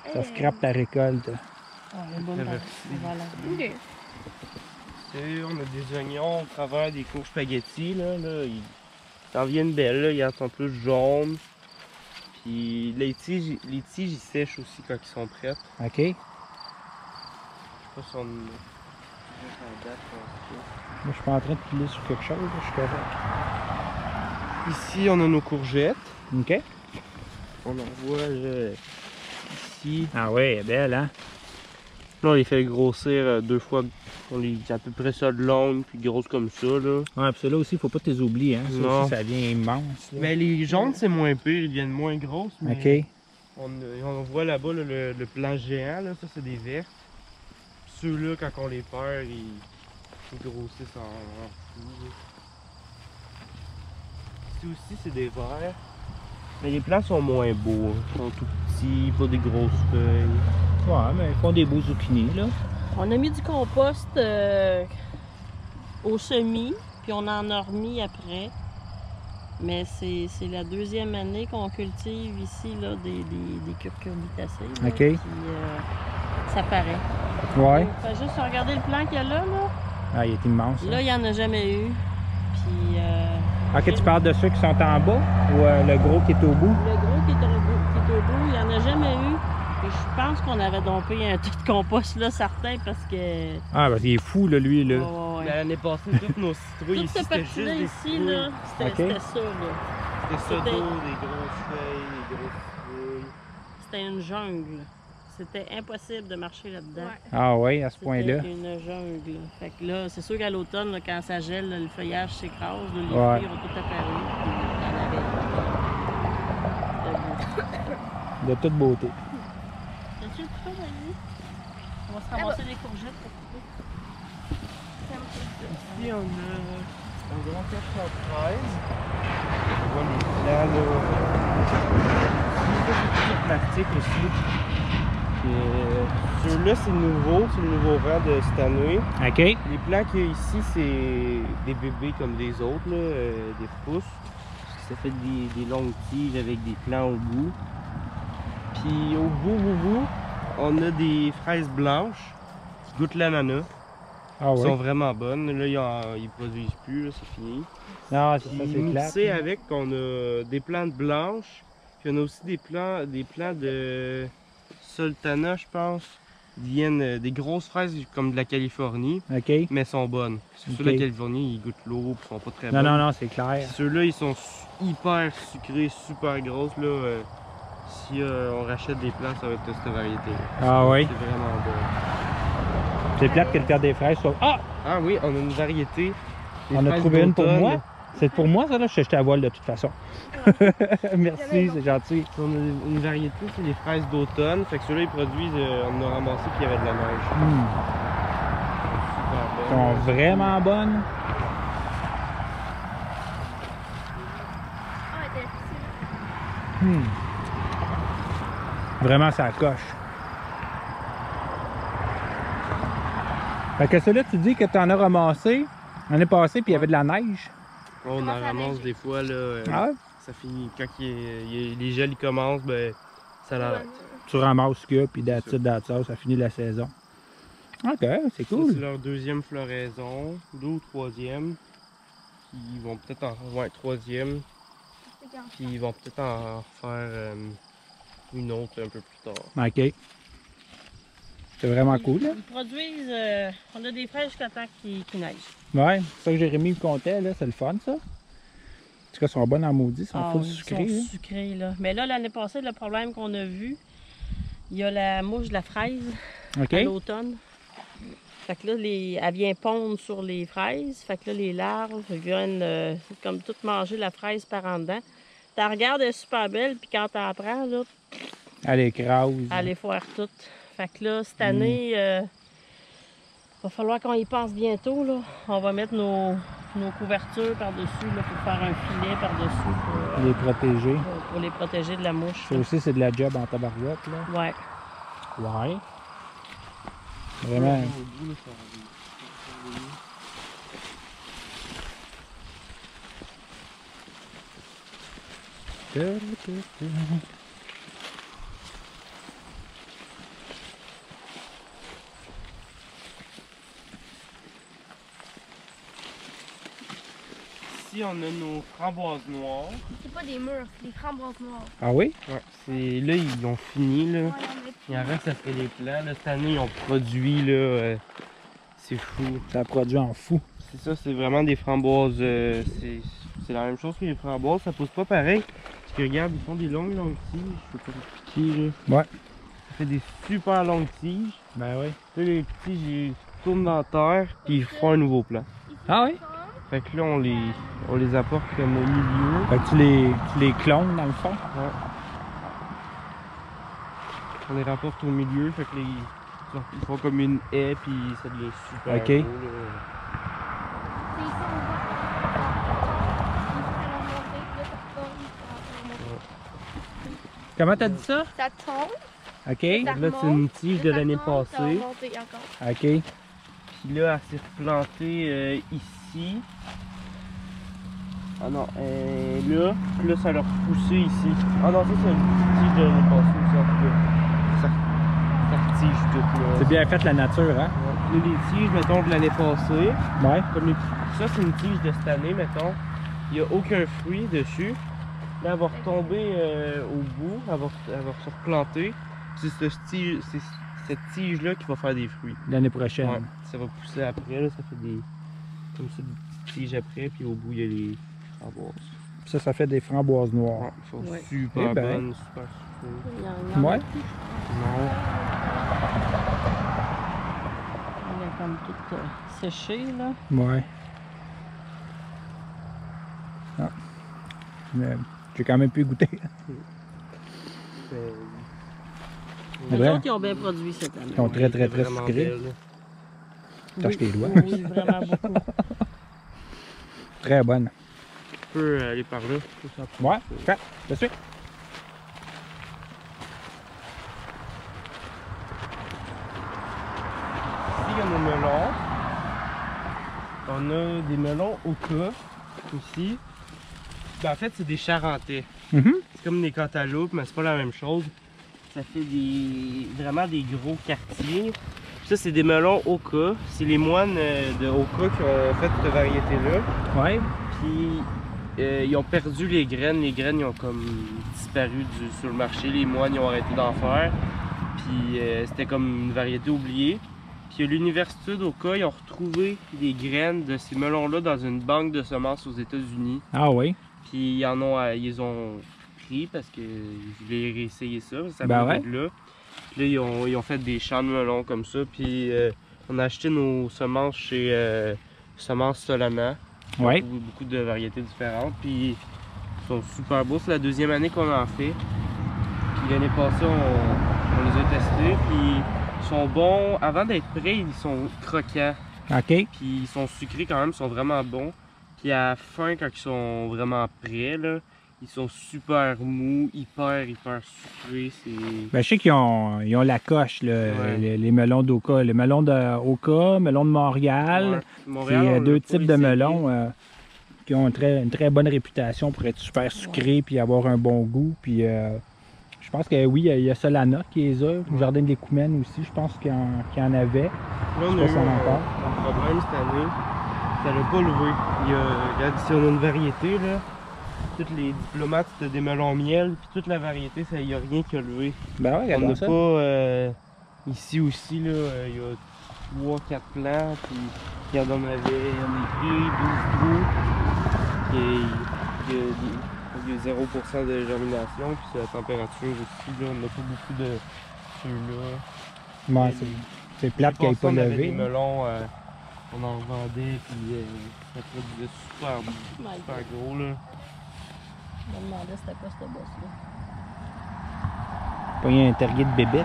Ça scrape ta récolte. Ah, elle est bonne, Merci. voilà. Ok. On a des oignons au travers des courges spaghetti. Ils s'en viennent belles. Là. Ils sont plus jaunes. Puis les tiges ils sèchent aussi quand ils sont prêts. OK. Je sais pas si on... Moi, je suis pas en train de piler sur quelque chose. Là. Je suis correct. Ici, on a nos courgettes. OK. On en voit là, ici. Ah ouais, elle est belle, hein? Là, on les fait grossir 2 fois. On les à peu près ça de longue, puis grosses comme ça. Là. Ouais, puis ceux-là aussi, faut pas les oublier, hein? Ça Non. aussi, ça devient immense. Là. Mais les jaunes, c'est moins pire. Ils deviennent moins grosses. Mais OK. on voit là-bas là, le plan géant. Là, ça, c'est des vertes. Ceux-là, quand on les perd, ils grossissent en fou. Là. Ici aussi, c'est des verts. Mais les plants sont moins beaux. Ils sont tout petits, pas des grosses feuilles. Ouais, mais ils font des beaux zucchinis, là. On a mis du compost au semis, puis on en a remis après. Mais c'est la 2e année qu'on cultive ici là, des cucurbitacées. Là, OK. Puis, ça paraît. Ouais. Fait juste regarder le plan qu'il y a là. Ah, il est immense. Là, il n'y en a jamais eu. Puis OK, tu parles de ceux qui sont en bas ou le gros qui est au bout? le gros qui est au bout, il n'y en a jamais eu. Et je pense qu'on avait dompé un tas de compost là, certain, parce que... Ah, ben, il est fou, là, lui, là. Ouais, ouais, ouais. L'année passée, toutes nos citrouilles Toute ici, cette c'était juste partie-là des ici, citrouilles. là, c'était Ok. c'était ça, là. C'était ça C'était- d'eau, des grosses feuilles, des grosses citrouilles. C'était une jungle. C'était impossible de marcher là-dedans. Ouais. Ah ouais, à ce point-là. C'était une jungle. Fait que là, c'est sûr qu'à l'automne, là, quand ça gèle, là, le feuillage s'écrase, là, les Ouais. fruits ont tout apparu. Puis il y en avait. C'était beau. De toute beauté. T'as-tu le couteau, vas-y? On va se ramasser des courgettes pour couper. Ici, on a un grand 413. On voit les plants, là. Ici, c'est plastique aussi. Ceux-là, c'est nouveau, c'est le nouveau rang de cette année. OK. Les plants qu'il y a ici, c'est des bébés comme des autres, là, des pousses. Ça fait des longues tiges avec des plants au bout. Puis au bout, on a des fraises blanches qui goûtent l'ananas. Ah Elles sont ouais. vraiment bonnes. Là, ils produisent plus, là, c'est fini. Non, c'est ça, Puis c'est clair. mixé avec, on a des plantes blanches. Puis on a aussi des plants de sultana, je pense. Ils viennent des grosses fraises comme de la Californie, OK. mais elles sont bonnes. Parce que Ok. ceux de la Californie, ils goûtent l'eau et sont pas très Non, bonnes. non, non, c'est clair. Puis ceux-là, ils sont hyper sucrés, super grosses. Là, si on rachète des plants, ça va être cette variété. Ah oui. C'est vraiment bon. C'est plate que le terre des fraises soit. Ah! Ah oui, on a une variété. Des On a fraises trouvé une pour d'automne. moi. C'est pour moi, ça, là? Je à voile de toute façon. Merci, c'est gentil. On a une variété, c'est les fraises d'automne. Fait que ceux-là, ils produisent, on a ramassé puis il y avait de la neige. Super Elles bonnes. sont vraiment bonnes. Ah, elle était difficile. Vraiment, ça coche. Fait que celui-là, tu dis que tu en as ramassé l'année passée, puis il y avait de la neige. On en Commence à ramasse neiger. des fois, là. Ah, Ça finit. Quand les gels ils commencent, ben, ça l'arrête. tu ramasses que, puis that's ça, ça finit la saison. OK, c'est Ça, cool. c'est leur deuxième floraison, 2 ou 3e. Puis ils vont peut-être en. Ouais, 3e. C'est quand- Puis ils vont peut-être en refaire une autre un peu plus tard. OK. C'est vraiment cool, là. Ils produisent, on a des fraises jusqu'à temps qu'il neige. Ouais, c'est ça que Jérémy me comptait, là. C'est le fun, ça. En tout cas, ils sont bonnes en maudit, ils sont Ah full oui, sucrés. ils là. sont sucrés, là. Mais là, l'année passée, le problème qu'on a vu, il y a la mouche de la fraise OK. à l'automne. Fait que là, elle vient pondre sur les fraises. Fait que là, les larves viennent comme toutes manger la fraise par en dedans. Tu la regardes, elle est super belle, puis quand tu la prends, là, Elle écrase. elle les foire toutes. Fait que là, cette année, va falloir qu'on y pense bientôt, là. On va mettre nos couvertures par-dessus, là, pour faire un filet par-dessus Les protéger. pour les protéger de la mouche. Ça là. aussi, c'est de la job en tabarouette, là. Ouais. Ouais. Vraiment. Au bout, là, ça revient. Ici, on a nos framboises noires. C'est pas des mûres, c'est des framboises noires. Ah oui? Ouais, là, ils ont fini. Là. Ouais, mais Il en reste après les plants. Là, cette année, ils ont produit. Là, c'est fou. Ça produit en fou. C'est ça, c'est vraiment des framboises. C'est la même chose que les framboises. Ça pousse pas pareil. Parce que regarde, ils font des longues tiges. Je peux pas expliquer. Là. Ouais. Ça fait des super longues tiges. Ben oui. Là, les petits, ils tournent dans la terre. Puis ils font un nouveau plant. Ah oui? Fait que là, on les apporte comme au milieu. Fait que tu les clones dans le fond? Ouais. On les rapporte au milieu. Fait que ils font comme une haie. Puis ça devient super Ok. beau. Là. c'est ici, on voit. Comment t'as dit ça? Ça tombe. OK. Ça Là, c'est une tige de l'année passée. Ça va monter encore. OK. Puis là, elle s'est replantée ici. Ah non, là. Puis là, ça l'a repoussé ici. Ah non, ça, c'est une petite tige de l'année passée aussi, en tout cas. Ça retige tout, là. C'est bien fait la nature, hein? Ouais. Là, les tiges, mettons, de l'année passée. Ouais. Comme ça, c'est une tige de cette année, mettons. Il n'y a aucun fruit dessus. Là, elle va retomber au bout. Elle va se replanter. C'est cette tige-là qui va faire des fruits. L'année prochaine. Ouais, ça va pousser après, là, ça fait des. Comme ça, des petites tiges après, puis au bout, il y a les framboises. Ça fait des framboises noires. Ouais, elles sont Ouais. super Eh ben. bonnes, super sucrées. Il y en a Ouais. plus. Non. Il est comme tout séché, là. Ouais. Ah. Mais j'ai quand même pu goûter. Les vrai? autres, ils ont bien produit cette année. Ils sont très, très, très Vraiment sucrés. belles. Touche tes doigts. Oui, vraiment beaucoup. Très bonne. Tu peux aller par là. tout ça. Ouais. OK. Je te suis. Ici, il y a nos melons. On a des melons au cas aussi. Ben, en fait, c'est des charentais. Mhm. C'est comme des cantaloupes, mais c'est pas la même chose. Ça fait vraiment des gros quartiers. Ça, c'est des melons Oka. C'est les moines de Oka qui ont fait cette variété-là. Ouais. Puis, ils ont perdu les graines. Les graines, ils ont comme disparu sur le marché. Les moines, ils ont arrêté d'en faire. Puis, c'était comme une variété oubliée. Puis, à l'université d'Oka, ils ont retrouvé des graines de ces melons-là dans une banque de semences aux États-Unis. Ah oui. Puis, ils ont pris parce qu'ils voulaient réessayer ça. Ça Ben venait ouais. de là. Puis là, ils ont fait des champs de melons comme ça. Puis, on a acheté nos semences chez Semences Solana. Ouais. Beaucoup de variétés différentes. Puis, ils sont super beaux. C'est la deuxième année qu'on en fait. Puis, l'année passée, on les a testés. Puis, ils sont bons. Avant d'être prêts, ils sont croquants. OK. Puis, ils sont sucrés quand même. Ils sont vraiment bons. Puis, à la fin, quand ils sont vraiment prêts, là, ils sont super mous, hyper sucrés. Ben, je sais qu'ils ont la coche, là, Ouais. les melons d'Oka. Le melon d'Oka, melon de Montréal. Ouais. C'est Montréal, on l'a deux pas types de essayé. melons qui ont une très bonne réputation pour être super sucrés puis avoir un bon goût. Puis je pense que oui, il y a Solana qui les a. Le Jardin de l'Écoumène aussi, je pense qu'il y en avait. Là, on Je a sais eu pas si on en parle. un problème cette année. Ça l'a pas levé. Regarde, ici, on a une variété, là. Tous les diplomates, c'était des melons miel. Puis toute la variété, il n'y a rien qui a levé. Ben ouais, On regarde n'a ça. pas... ici aussi, là, il y a 3-4 plants. Puis, regarde, on a pris 12 trous. Il y a 0% de germination. Puis, c'est la température aussi, là. On n'a pas beaucoup de ceux-là. Ouais, c'est plate qu'il n'ait pas On avait des levé. melons, on en revendait, puis ça produisait super gros, là. Je me demandais c'était quoi ce boss-là. Pas un terrier de bébête.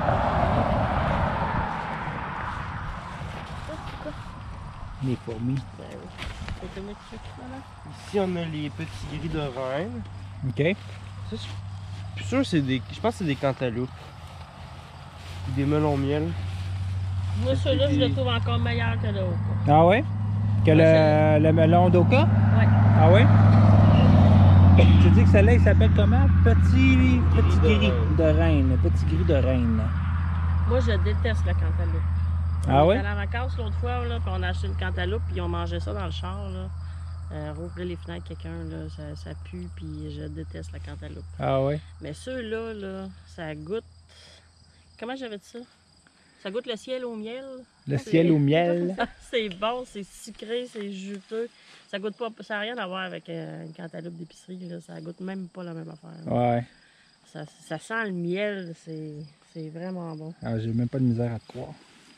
Les fourmis. Ben oui. C'était moi qui fais ça, là? Ici, on a les petits gris de reine. OK. Ça, je suis plus sûr, je pense que c'est des cantaloupes. Des melons miel. Moi, celui-là, je le trouve encore meilleur que l'autre. Ah ouais? Que le melon d'Oka? Ouais. Ah ouais? Tu dis que celle-là, il s'appelle comment? Petit gris de reine. Petit gris de reine. Moi, je déteste la cantaloupe. Ah On ouais? était allé en vacances l'autre fois, là, puis on a acheté une cantaloupe, puis on mangeait ça dans le char, là. rouvrir les fenêtres, quelqu'un, là, ça pue, puis je déteste la cantaloupe. Ah ouais? Mais ceux-là, là, ça goûte... Comment j'avais dit ça? Ça goûte le ciel au miel. Le ciel au miel. C'est bon, c'est sucré, c'est juteux. Ça goûte pas... Ça n'a rien à voir avec une cantaloupe d'épicerie, là. Ça goûte même pas la même affaire. Là. Ouais. Ça sent le miel, c'est vraiment bon. Ah, j'ai même pas de misère à te croire.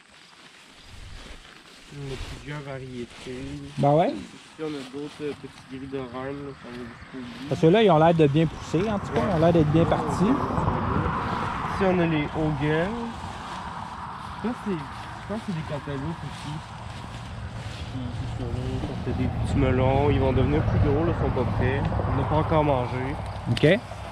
On a plusieurs variétés. Ben ouais. Ici, on a d'autres petits gris de Rennes, là, ça va jusqu'au bout. Parce que là, ils ont l'air de bien pousser, en tout cas. Ils ont l'air d'être bien partis. Ici, on a les Hogan. Je pense que c'est des cantaloupes aussi. Puis, ça fait des petits melons. Ils vont devenir plus gros, là, ils sont pas prêts. On n'a pas encore mangé. OK.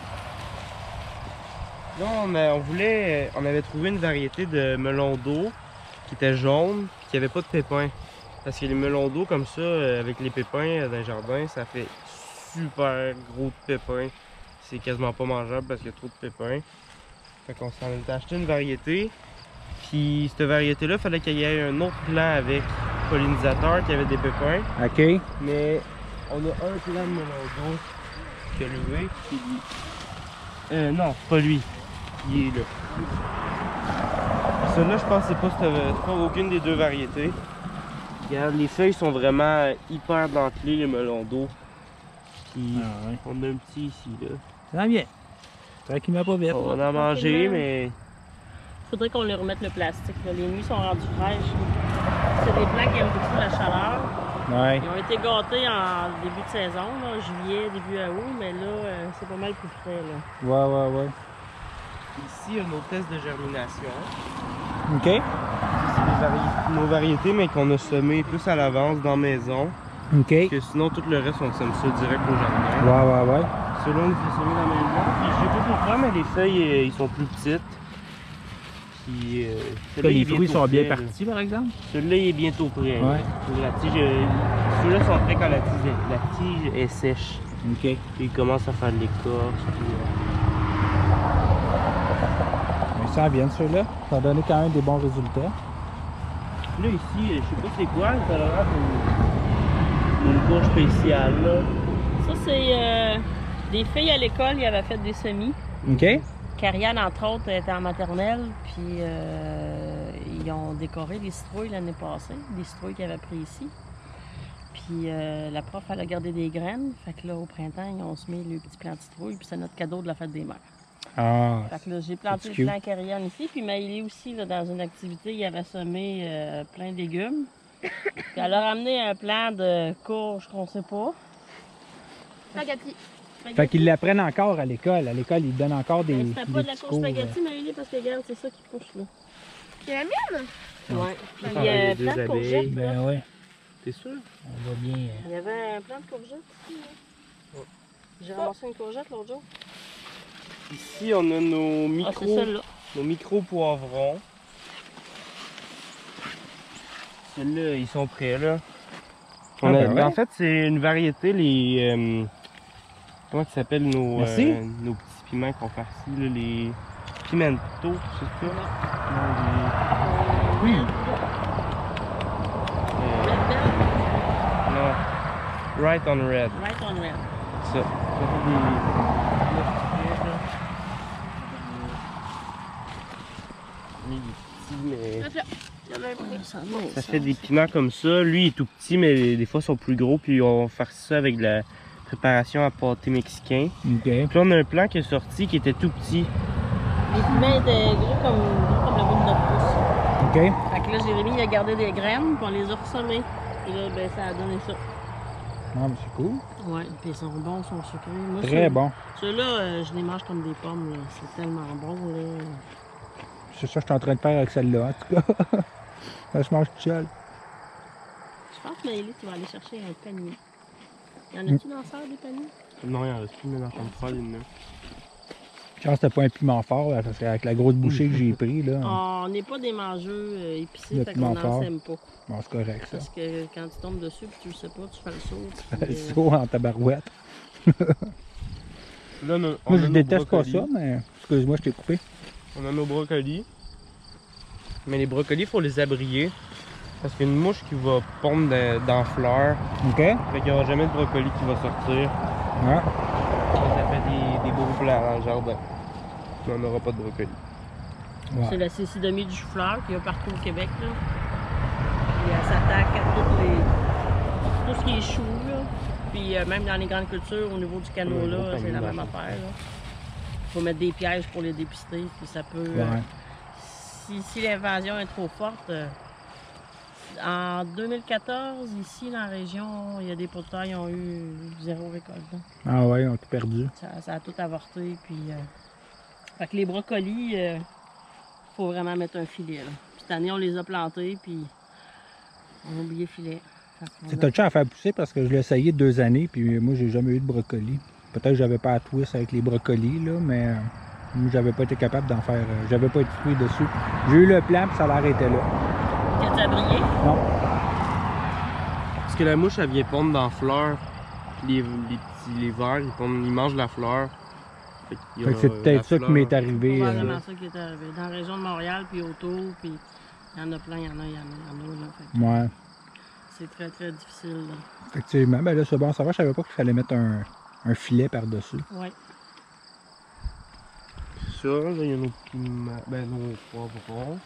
Là, on avait trouvé une variété de melons d'eau qui était jaune et qui avait pas de pépins. Parce que les melons d'eau comme ça, avec les pépins dans le jardin, ça fait super gros de pépins. C'est quasiment pas mangeable parce qu'il y a trop de pépins. Fait qu'on s'en est acheté une variété. Puis cette variété-là, il fallait qu'il y ait un autre plant avec pollinisateur qui avait des pépins. OK. Mais on a un plant de melon d'eau qui a levé. Puis non, pas lui. Il est là. Celui-là, je pense que c'est pas aucune des deux variétés. Regarde, les feuilles sont vraiment hyper dentelées, les melons d'eau. Puis Ah ouais. on a un petit ici, là. Ça va bien. Tranquillement pas vite. On en a mangé, mais... Faudrait qu'on leur remette le plastique. Là. Les nuits sont rendues fraîches. C'est des plants qui aiment beaucoup la chaleur. Ouais. Ils ont été gâtés en début de saison, là, juillet, début août, mais là, c'est pas mal plus frais. Là. Ouais. Ici, il y a nos tests de germination. OK. C'est nos variétés, mais qu'on a semées plus à l'avance dans la maison. OK. Parce que sinon, tout le reste, on sème ça direct au jardin. Ouais. Ceux-là, on les fait semer dans la maison. Puis, je sais pas pourquoi, mais les feuilles, ils sont plus petites. Puis, Les fruits sont bien partis, par exemple? Celui-là, il est bientôt prêt. Ouais. La tige, ceux-là sont prêts quand la tige est sèche. OK. Puis, il commence à faire de l'écorce. Mais ça vient, ceux-là. Ça a donné quand même des bons résultats. Là, ici, je sais pas c'est quoi, ça a l'air d'une courge spéciale, là. Ça, c'est des filles à l'école, ils avaient fait des semis. OK. Carianne, entre autres, était en maternelle, puis ils ont décoré des citrouilles l'année passée, des citrouilles qu'ils avaient pris ici. Puis la prof, elle a gardé des graines, fait que là, au printemps, ils ont semé le petit plant de citrouille, puis c'est notre cadeau de la fête des mères. Ah. Fait que là, j'ai planté le plant Carianne ici, puis Maëlie aussi, là, dans une activité, il avait semé plein de légumes. Puis elle a ramené un plant de courge qu'on sait pas. Spaghetti. Fait qu'ils l'apprennent encore à l'école. À l'école, ils donnent encore des. C'était pas de la courge spaghetti, Maëlie, parce que regarde, c'est ça qui pousse là. C'est la mienne? Ouais. Puis Ah, il y a il y a un plant deux de courgettes. abeilles. là. Ben ouais. T'es sûr? On va bien. Il y avait un plant de courgettes ici. Là. J'ai ramassé une courgette l'autre jour. Ici, on a nos Ah, c'est celle-là. micro poivrons. Ceux-là, ils sont prêts, là. Ouais. En fait, c'est une variété, les... comment ça s'appelle nos petits piments qu'on farcit, là, les pimento, c'est ça? Oui. Non. Right on red. Right on red. Ça. Ça fait des piments comme ça. Lui, il est tout petit, mais des fois, ils sont plus gros. Puis on va faire ça avec de la préparation à pâté mexicain. OK. Puis là, on a un plant qui est sorti qui était tout petit. Les piments étaient gros comme le bout de notre pouce. OK. Fait que là, Jérémy, il a gardé des graines, puis on les a ressemées. Et là, ben, ça a donné ça. Ah, mais c'est cool. Ouais, puis ils sont bons, ils sont sucrés. Moi, Très bon. Ceux-là, je les mange comme des pommes, là. C'est tellement bon, là. C'est ça que je suis en train de faire avec celle-là, en tout cas. Ça, je mange tout seul. Je pense que Maëlie, tu vas aller chercher un panier. Y en a-tu dans la salle des paniers? Non, il en reste plus, mais dans le froid, il y en a. Je pense que c'était pas un piment fort, là, parce qu'avec la grosse bouchée que j'ai pris, là. On n'est pas des mangeux épicés, Le fait piment qu'on fort. n'en sème pas. Bon, c'est correct, ça. Parce que quand tu tombes dessus et tu le sais pas, tu fais le saut. Le puis, saut en tabarouette. Là, on Moi, a je nos déteste pas brocolis. ça, mais excuse-moi, je t'ai coupé. On a nos brocolis. Mais les brocolis, il faut les abrier. Parce qu'il y a une mouche qui va pondre dans la fleur. OK. Fait qu'il n'y aura jamais de brocoli qui va sortir. Ah. Ça fait des beaux plants dans le jardin. Mais on n'aura pas de brocoli. Ouais. C'est la cécidomie du chou-fleur qu'il y a partout au Québec. Là. Puis elle s'attaque à tout ce qui est chou. Là. Puis même dans les grandes cultures, au niveau du canola, c'est la même affaire. Il faut mettre des pièges pour les dépister. Puis ça peut. Ouais. Si l'invasion est trop forte. En 2014, ici dans la région, il y a des producteurs qui ont eu 0 récolte. Là. Ah ouais, on a tout perdu. Ça a tout avorté. Puis, fait que les brocolis, faut vraiment mettre un filet. Là. Puis cette année, on les a plantés, puis on a oublié le filet. C'est touché à faire pousser parce que je l'ai essayé 2 années, puis moi, j'ai jamais eu de brocoli. Peut-être que j'avais pas à twist avec les brocolis, là, mais moi, j'avais pas été capable d'en faire. J'avais pas été fruit dessus. J'ai eu le plan, puis ça l'arrêtait là. Tu as brillé? Non. Parce que la mouche, elle vient pondre dans la fleur. Les vers, ils mangent la fleur. Fait que c'est peut-être ça qui m'est arrivé. C'est probablement ça qui est arrivé. Dans la région de Montréal, puis autour, puis il y en a plein, il y en a. Là, Ouais. c'est très, très difficile. Là. Effectivement. Ben là, c'est bon, ça va. Je savais pas qu'il fallait mettre un filet par-dessus. Oui. C'est ça, là, il y a nos piments, nos poivrons.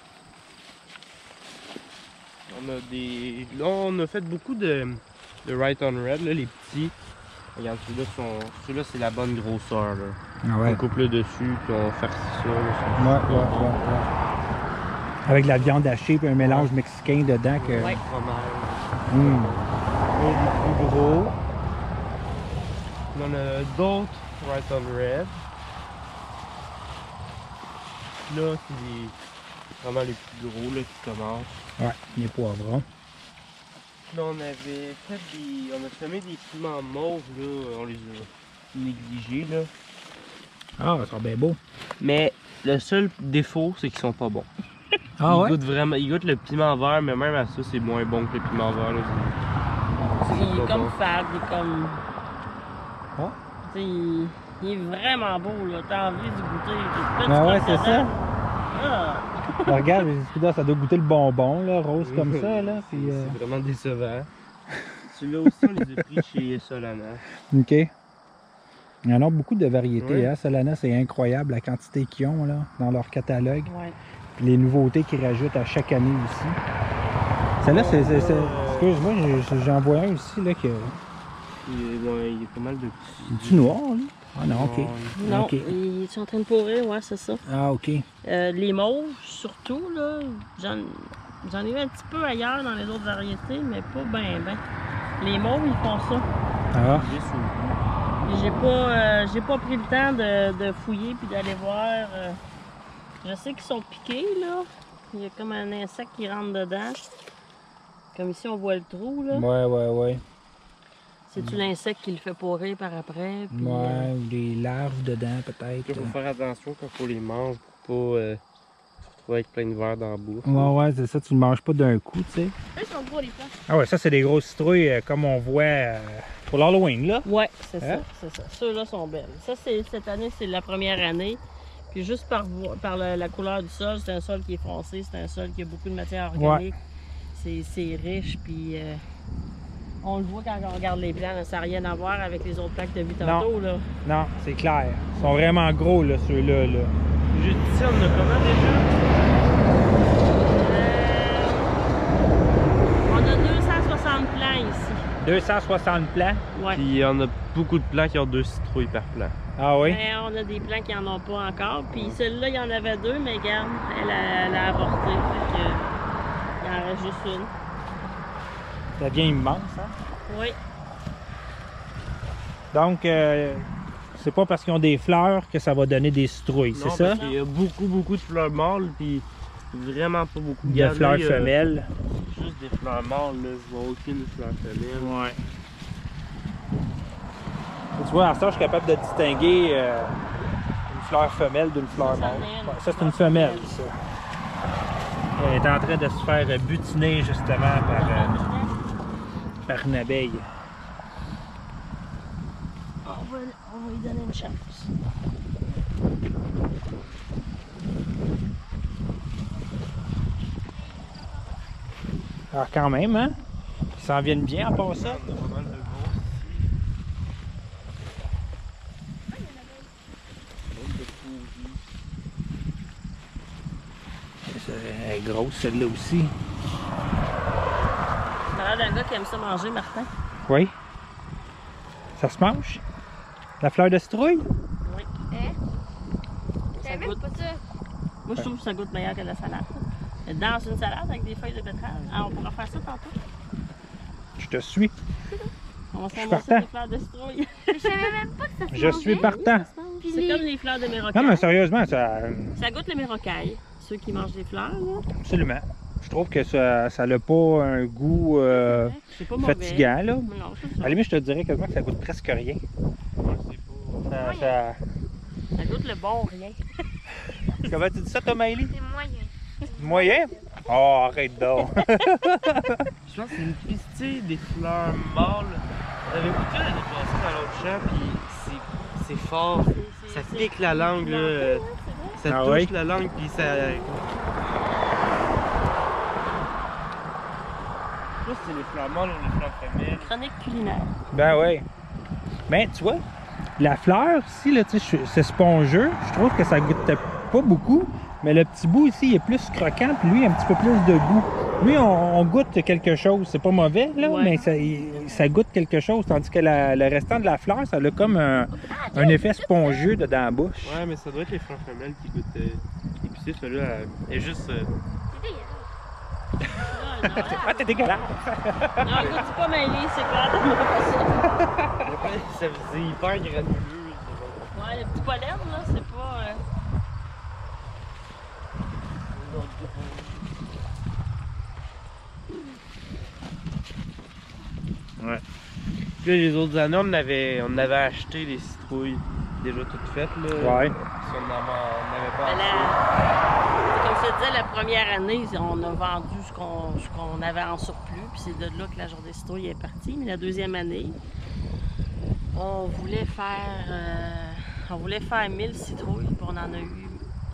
On a fait beaucoup de Right on Red, là, les petits. Regarde, ceux-là, c'est la bonne grosseur. Là. Ah ouais. On coupe le dessus, puis on farcit ça. Ouais. Avec la viande hachée et un mélange mexicain dedans. Que... Ouais. Les plus gros. On en a d'autres Right on Red. Là, c'est vraiment les plus gros là, qui commencent. Ouais, les poivrons. Là, on avait fait on a semé des piments mauves, là, on les a négligés, là. Ah, ça sera bien beau. Mais le seul défaut, c'est qu'ils sont pas bons. Ah ouais? Ils goûtent le piment vert, mais même à ça, c'est moins bon que le piment vert, là. Il est comme fade, il est comme... Ah. Tu sais, il est vraiment beau, là. T'as envie de goûter. Ah ouais, c'est ça. Ah. Ben, regarde, ça doit goûter le bonbon, là, rose comme ça, là. Puis, C'est vraiment décevant. Celui-là aussi, on les a pris chez Solana. OK. Il y en a beaucoup de variétés, Ouais. hein. Solana, c'est incroyable la quantité qu'ils ont, là, dans leur catalogue. Ouais. Puis les nouveautés qu'ils rajoutent à chaque année aussi. Celle-là, excuse-moi, j'en vois un aussi, là, que... Il y a pas mal de petits. C'est-tu noir, là? Ah non, OK. Non, OK. ils sont en train de pourrir, ouais, c'est ça. Ah, OK. Les mauves, surtout, là, j'en ai eu un petit peu ailleurs dans les autres variétés, mais pas bien, ben. Les mauves, ils font ça. Ah. Puis j'ai pas pris le temps de fouiller puis d'aller voir. Je sais qu'ils sont piqués, là. Il y a comme un insecte qui rentre dedans. Comme ici, on voit le trou, là. Ouais. C'est-tu l'insecte qui le fait pourrir par après? Puis, Ouais, ou des larves dedans, peut-être. Il faut faire attention quand on les mange pour pas se retrouver avec plein de verre dans la bouche. Ouais, c'est ça, tu ne manges pas d'un coup, tu sais. Ils sont gros, les plants. Ah ouais, ça, c'est des grosses citrouilles comme on voit pour l'Halloween, là. Ouais, c'est Hein? ça, c'est ça. Ceux-là sont belles. Ça, cette année, c'est la première année. Puis juste par la couleur du sol, c'est un sol qui est foncé, c'est un sol qui a beaucoup de matière organique. C'est riche, puis on le voit quand on regarde les plants, là, ça n'a rien à voir avec les autres plants que tu as vu tantôt. Là. Non, c'est clair. Ils sont vraiment gros, là, ceux-là. Là. Juste ici, on a comment déjà? On a 260 plants ici. 260 plants. Ouais. Puis on a beaucoup de plants qui ont 2 citrouilles par plant. Ah oui? Mais on a des plants qui n'en ont pas encore. Puis celui-là, il y en avait 2, mais regarde, elle a avorté. Fait que, il en reste juste une. Ça devient immense, hein? Oui. Donc, c'est pas parce qu'ils ont des fleurs que ça va donner des citrouilles, c'est ça? Il y a beaucoup de fleurs mâles, puis vraiment pas beaucoup De fleurs là, femelles. Juste des fleurs mâles, là. Je vois aucune fleur femelle. Ouais. Tu vois, en ça, je suis capable de distinguer une fleur femelle d'une fleur mâle. Ouais, ça, c'est une femelle, ça. Elle est en train de se faire butiner, justement, par une abeille. On va lui donner une chance. Alors quand même, hein? Ils s'en viennent bien à part ça. On a pas mal de grosses ici. Elle est grosse celle-là aussi. T'as l'air d'un gars qui aime ça manger, Martin. Oui. Ça se mange? La fleur de citrouille? Oui. Hein? Ça J'avais même goûte. pas ça. Moi, je trouve que ça goûte meilleur que la salade. Mais dans une salade avec des feuilles de betterave. Ah, on pourra faire ça tantôt. Je te suis. On va suis s'amasser partant. des fleurs de citrouille. Je savais même pas que ça se Je suis mangeait. partant. Puis C'est les- comme les fleurs de Non, mérocaille. mais sérieusement, ça. Ça goûte le mérocaille. Ceux qui mangent des fleurs, là. Absolument. Je trouve que ça n'a pas un goût C'est pas mauvais. fatigant, là. Non, c'est À ça. la limite, je te dirais quasiment que ça goûte presque rien. Ouais, c'est pas. Ça goûte le bon rien. Comment tu dis ça, toi, Maëlie? C'est moyen. Moyen? Oh, arrête donc. Je pense que c'est une pistille des fleurs mâles. On avait goûté l'année passée dans l'autre champ, puis c'est fort. Ça pique la langue, là. Ça Ah touche ouais? la langue, puis ça. Je sais pas si c'est les fleurs mâles ou les fleurs femelles. Chronique culinaire. Ben oui. Mais tu vois, la fleur, ici, là, tu sais, c'est spongeux. Je trouve que ça goûte pas beaucoup. Mais le petit bout ici, il est plus croquant, puis lui, un petit peu plus de goût. Lui, on goûte quelque chose. C'est pas mauvais, là, Ouais. mais ça goûte quelque chose. Tandis que le restant de la fleur, ça a comme un effet spongieux dans la bouche. Ouais, mais ça doit être les fleurs femelles qui goûtent épicé. Celui-là est juste. C'est dégueulasse. Non, non, Ah, t'es dégueulasse! non, goûte pas mêlé, c'est clair. T'aimerais pas ça. ça faisait hyper granuleux. Ouais, le petit pollen, là, c'est pas. Ouais. Puis là, les autres années, on avait acheté des citrouilles déjà toutes faites. Là. Ouais. Si on n'avait pas Mais assez. comme je te disais, la première année, on a vendu ce qu'on avait en surplus, puis c'est de là que la journée citrouille est partie. Mais la deuxième année, on voulait faire 1000 citrouilles, puis on en a eu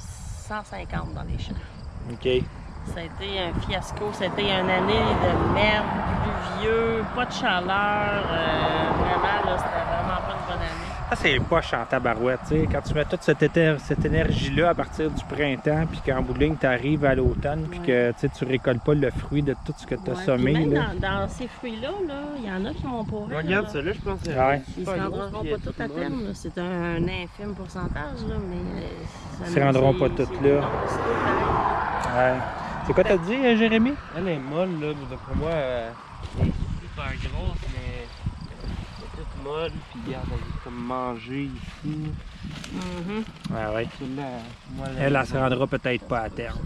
150 dans les champs. OK. Ça a été un fiasco, ça a été une année de merde, pluvieux, pas de chaleur, vraiment, là, c'était vraiment pas une bonne année. Ça, c'est poche en tabarouette, tu sais. Quand tu mets toute cette énergie-là à partir du printemps, puis qu'en bout de ligne, tu arrives à l'automne, puis que tu récoltes pas le fruit de tout ce que tu as Ouais, semé. puis même Là. dans ces fruits-là, il y en a qui vont pourrir. Regarde là. celui-là, je pense que Ouais. Ils se rendront pas tous à terme, là. C'est un infime pourcentage, là, mais... Ils se rendront pas toutes là. Ouais. C'est quoi t'as dit, Jérémy? Elle est molle, là. D'après moi, elle est super grosse, mais elle est toute molle. Puis regarde, elle est comme mangée ici. Ouais. Celle-là, moi, Elle se rendra peut-être pas à terme.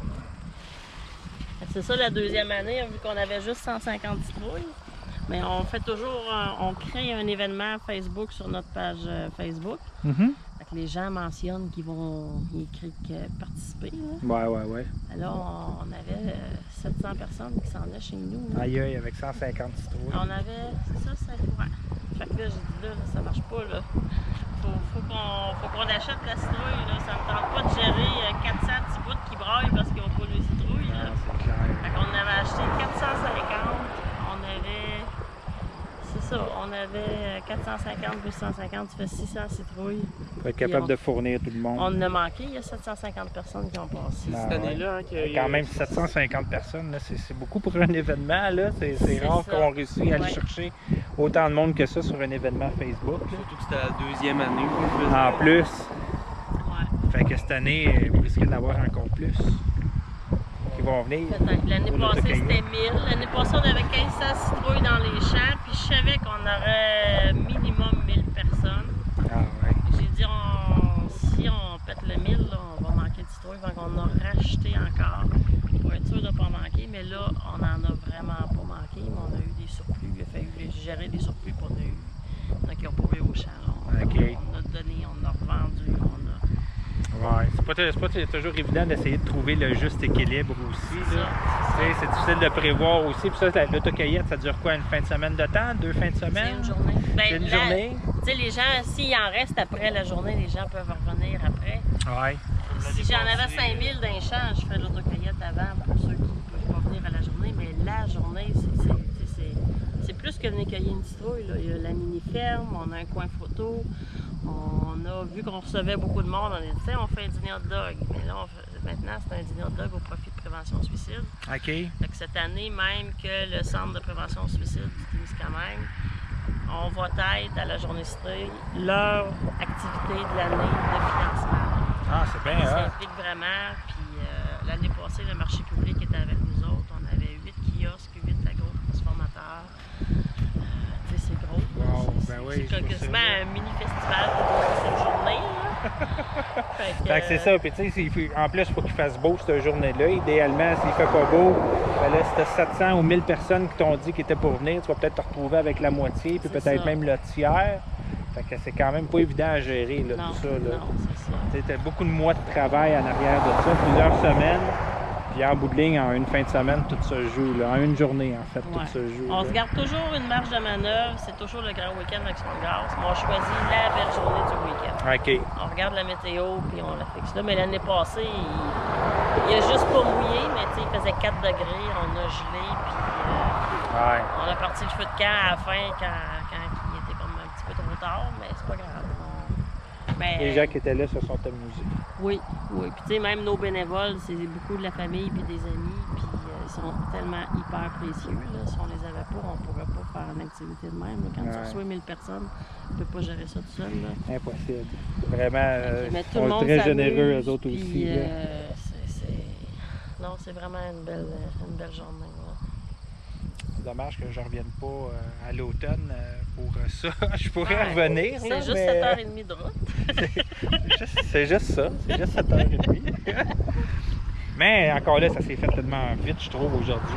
C'est ça, la deuxième année, vu qu'on avait juste 150 citrouilles. Mais on fait toujours, on crée un événement Facebook sur notre page Facebook. Fait que les gens mentionnent qu'ils vont participer. Là. Ouais. Alors, on avait 700 personnes qui s'en venaient chez nous. Aïe, avec 150 citrouilles. On avait, c'est ça, 5 courants. Fait que là, j'ai dit, là, ça marche pas, là. Faut qu'on achète la citrouille, là. Ça me tente pas de gérer 400 petits bouts qui braillent parce qu'ils ont pas de citrouille, là. C'est clair. Fait qu'on avait acheté 450, on avait... C'est ça, on avait 450 plus 150, ça fait 600 citrouilles. Pour être capable de fournir tout le monde. On en a manqué, il y a 750 personnes qui ont passé. Ah, cette année-là, hein, qu'il y a Quand même 750 personnes, là, c'est beaucoup pour un événement. Là. C'est C'est rare ça. qu'on réussisse à aller Ouais. chercher autant de monde que ça sur un événement Facebook. là. Surtout que c'était la deuxième année. qu'on faisait. En plus, Ouais, fait que cette année, vous risquez d'en avoir encore plus qui vont venir. peut-être. L'année Pour passée, l'autocueillette. c'était 1000. L'année passée, on avait 1500 citrouilles dans les champs, puis je savais qu'on aurait minimum 1000 personnes. Ah ouais. J'ai dit, si on pète le 1000, là, on va manquer de citrouilles, donc on a racheté encore pour être sûr de ne pas manquer. Mais là, on n'en a vraiment pas manqué, mais on a eu des surplus. Il a fallu gérer des surplus, puis on a eu. Il y en a qui ont pourvu au champ. Là. OK. On a donné, on a revendu, on a. Ouais. C'est pas toujours évident d'essayer de trouver le juste équilibre aussi. Là. Tu sais, c'est difficile de prévoir aussi. Puis ça, l'autocueillette, ça dure quoi? Une fin de semaine de temps? 2 fins de C'est semaine? une journée. Ben, C'est une là, journée? Tu sais, les gens, s'il en reste après la journée, les gens peuvent revenir après. Ouais. Si j'en avais 5000 d'un champ, je ferais l'autocueillette avant pour ceux qui ne peuvent pas venir à la journée. Mais la journée, c'est plus que venir cueillir une citrouille. Là. Il y a la mini-ferme, on a un coin photo. On a vu qu'on recevait beaucoup de monde, on a dit, on fait un dîner hot dog. Mais là, maintenant, c'est un dîner hot dog au profit de prévention suicide. OK. Fait que cette année, même que le centre de prévention suicide du Témiscamingue, on va être à la journée citrouille leur activité de l'année de financement. Ah, c'est bien, Ça hein? s'implique vraiment. Puis l'année passée, le marché public était avec nous autres. On avait 8 kiosques, 8 agro-transformateurs. Tu sais, c'est gros. Wow, ben oui, c'est quasiment un mini-festival pour cette journée. Fait que c'est ça. Puis tu sais, en plus, il faut qu'il fasse beau cette journée-là. Idéalement, s'il fait pas beau, ben là, si t'as 700 ou 1000 personnes qui t'ont dit qu'ils étaient pour venir, tu vas peut-être te retrouver avec la moitié, puis peut-être même le tiers. Fait que c'est quand même pas évident à gérer, là, tout ça. Là. Non, c'est ça. Tu sais, beaucoup de mois de travail en arrière de ça, plusieurs semaines. Puis en bout de ligne, en une fin de semaine, tout se joue. Là. En une journée, en fait, tout se joue. On se garde toujours une marge de manœuvre. C'est toujours le grand week-end d'Action de grâce. Mais on choisit la belle journée du week-end. OK. On regarde la météo, puis on la fixe là. Mais l'année passée, il a juste pas mouillé, mais il faisait 4 degrés. On a gelé, puis on a parti le feu de camp à la fin quand il était comme un petit peu trop tard. Mais c'est pas grave. Les gens qui étaient là se sont amusés. Oui, oui. Puis tu sais, même nos bénévoles, c'est beaucoup de la famille puis des amis, puis ils sont tellement hyper précieux. Là. Si on les avait pas, on pourrait pas faire une activité de même. Là. Quand tu reçois 1000 personnes, tu peux pas gérer ça tout seul. Là. Impossible. Vraiment, ils sont très généreux, eux autres aussi. Non, c'est vraiment une belle journée. Là. C'est dommage que je ne revienne pas à l'automne pour ça. Je pourrais revenir. C'est là, juste mais... 7h30 de route. c'est juste ça. C'est juste 7h30. Mais encore là, ça s'est fait tellement vite, je trouve, aujourd'hui.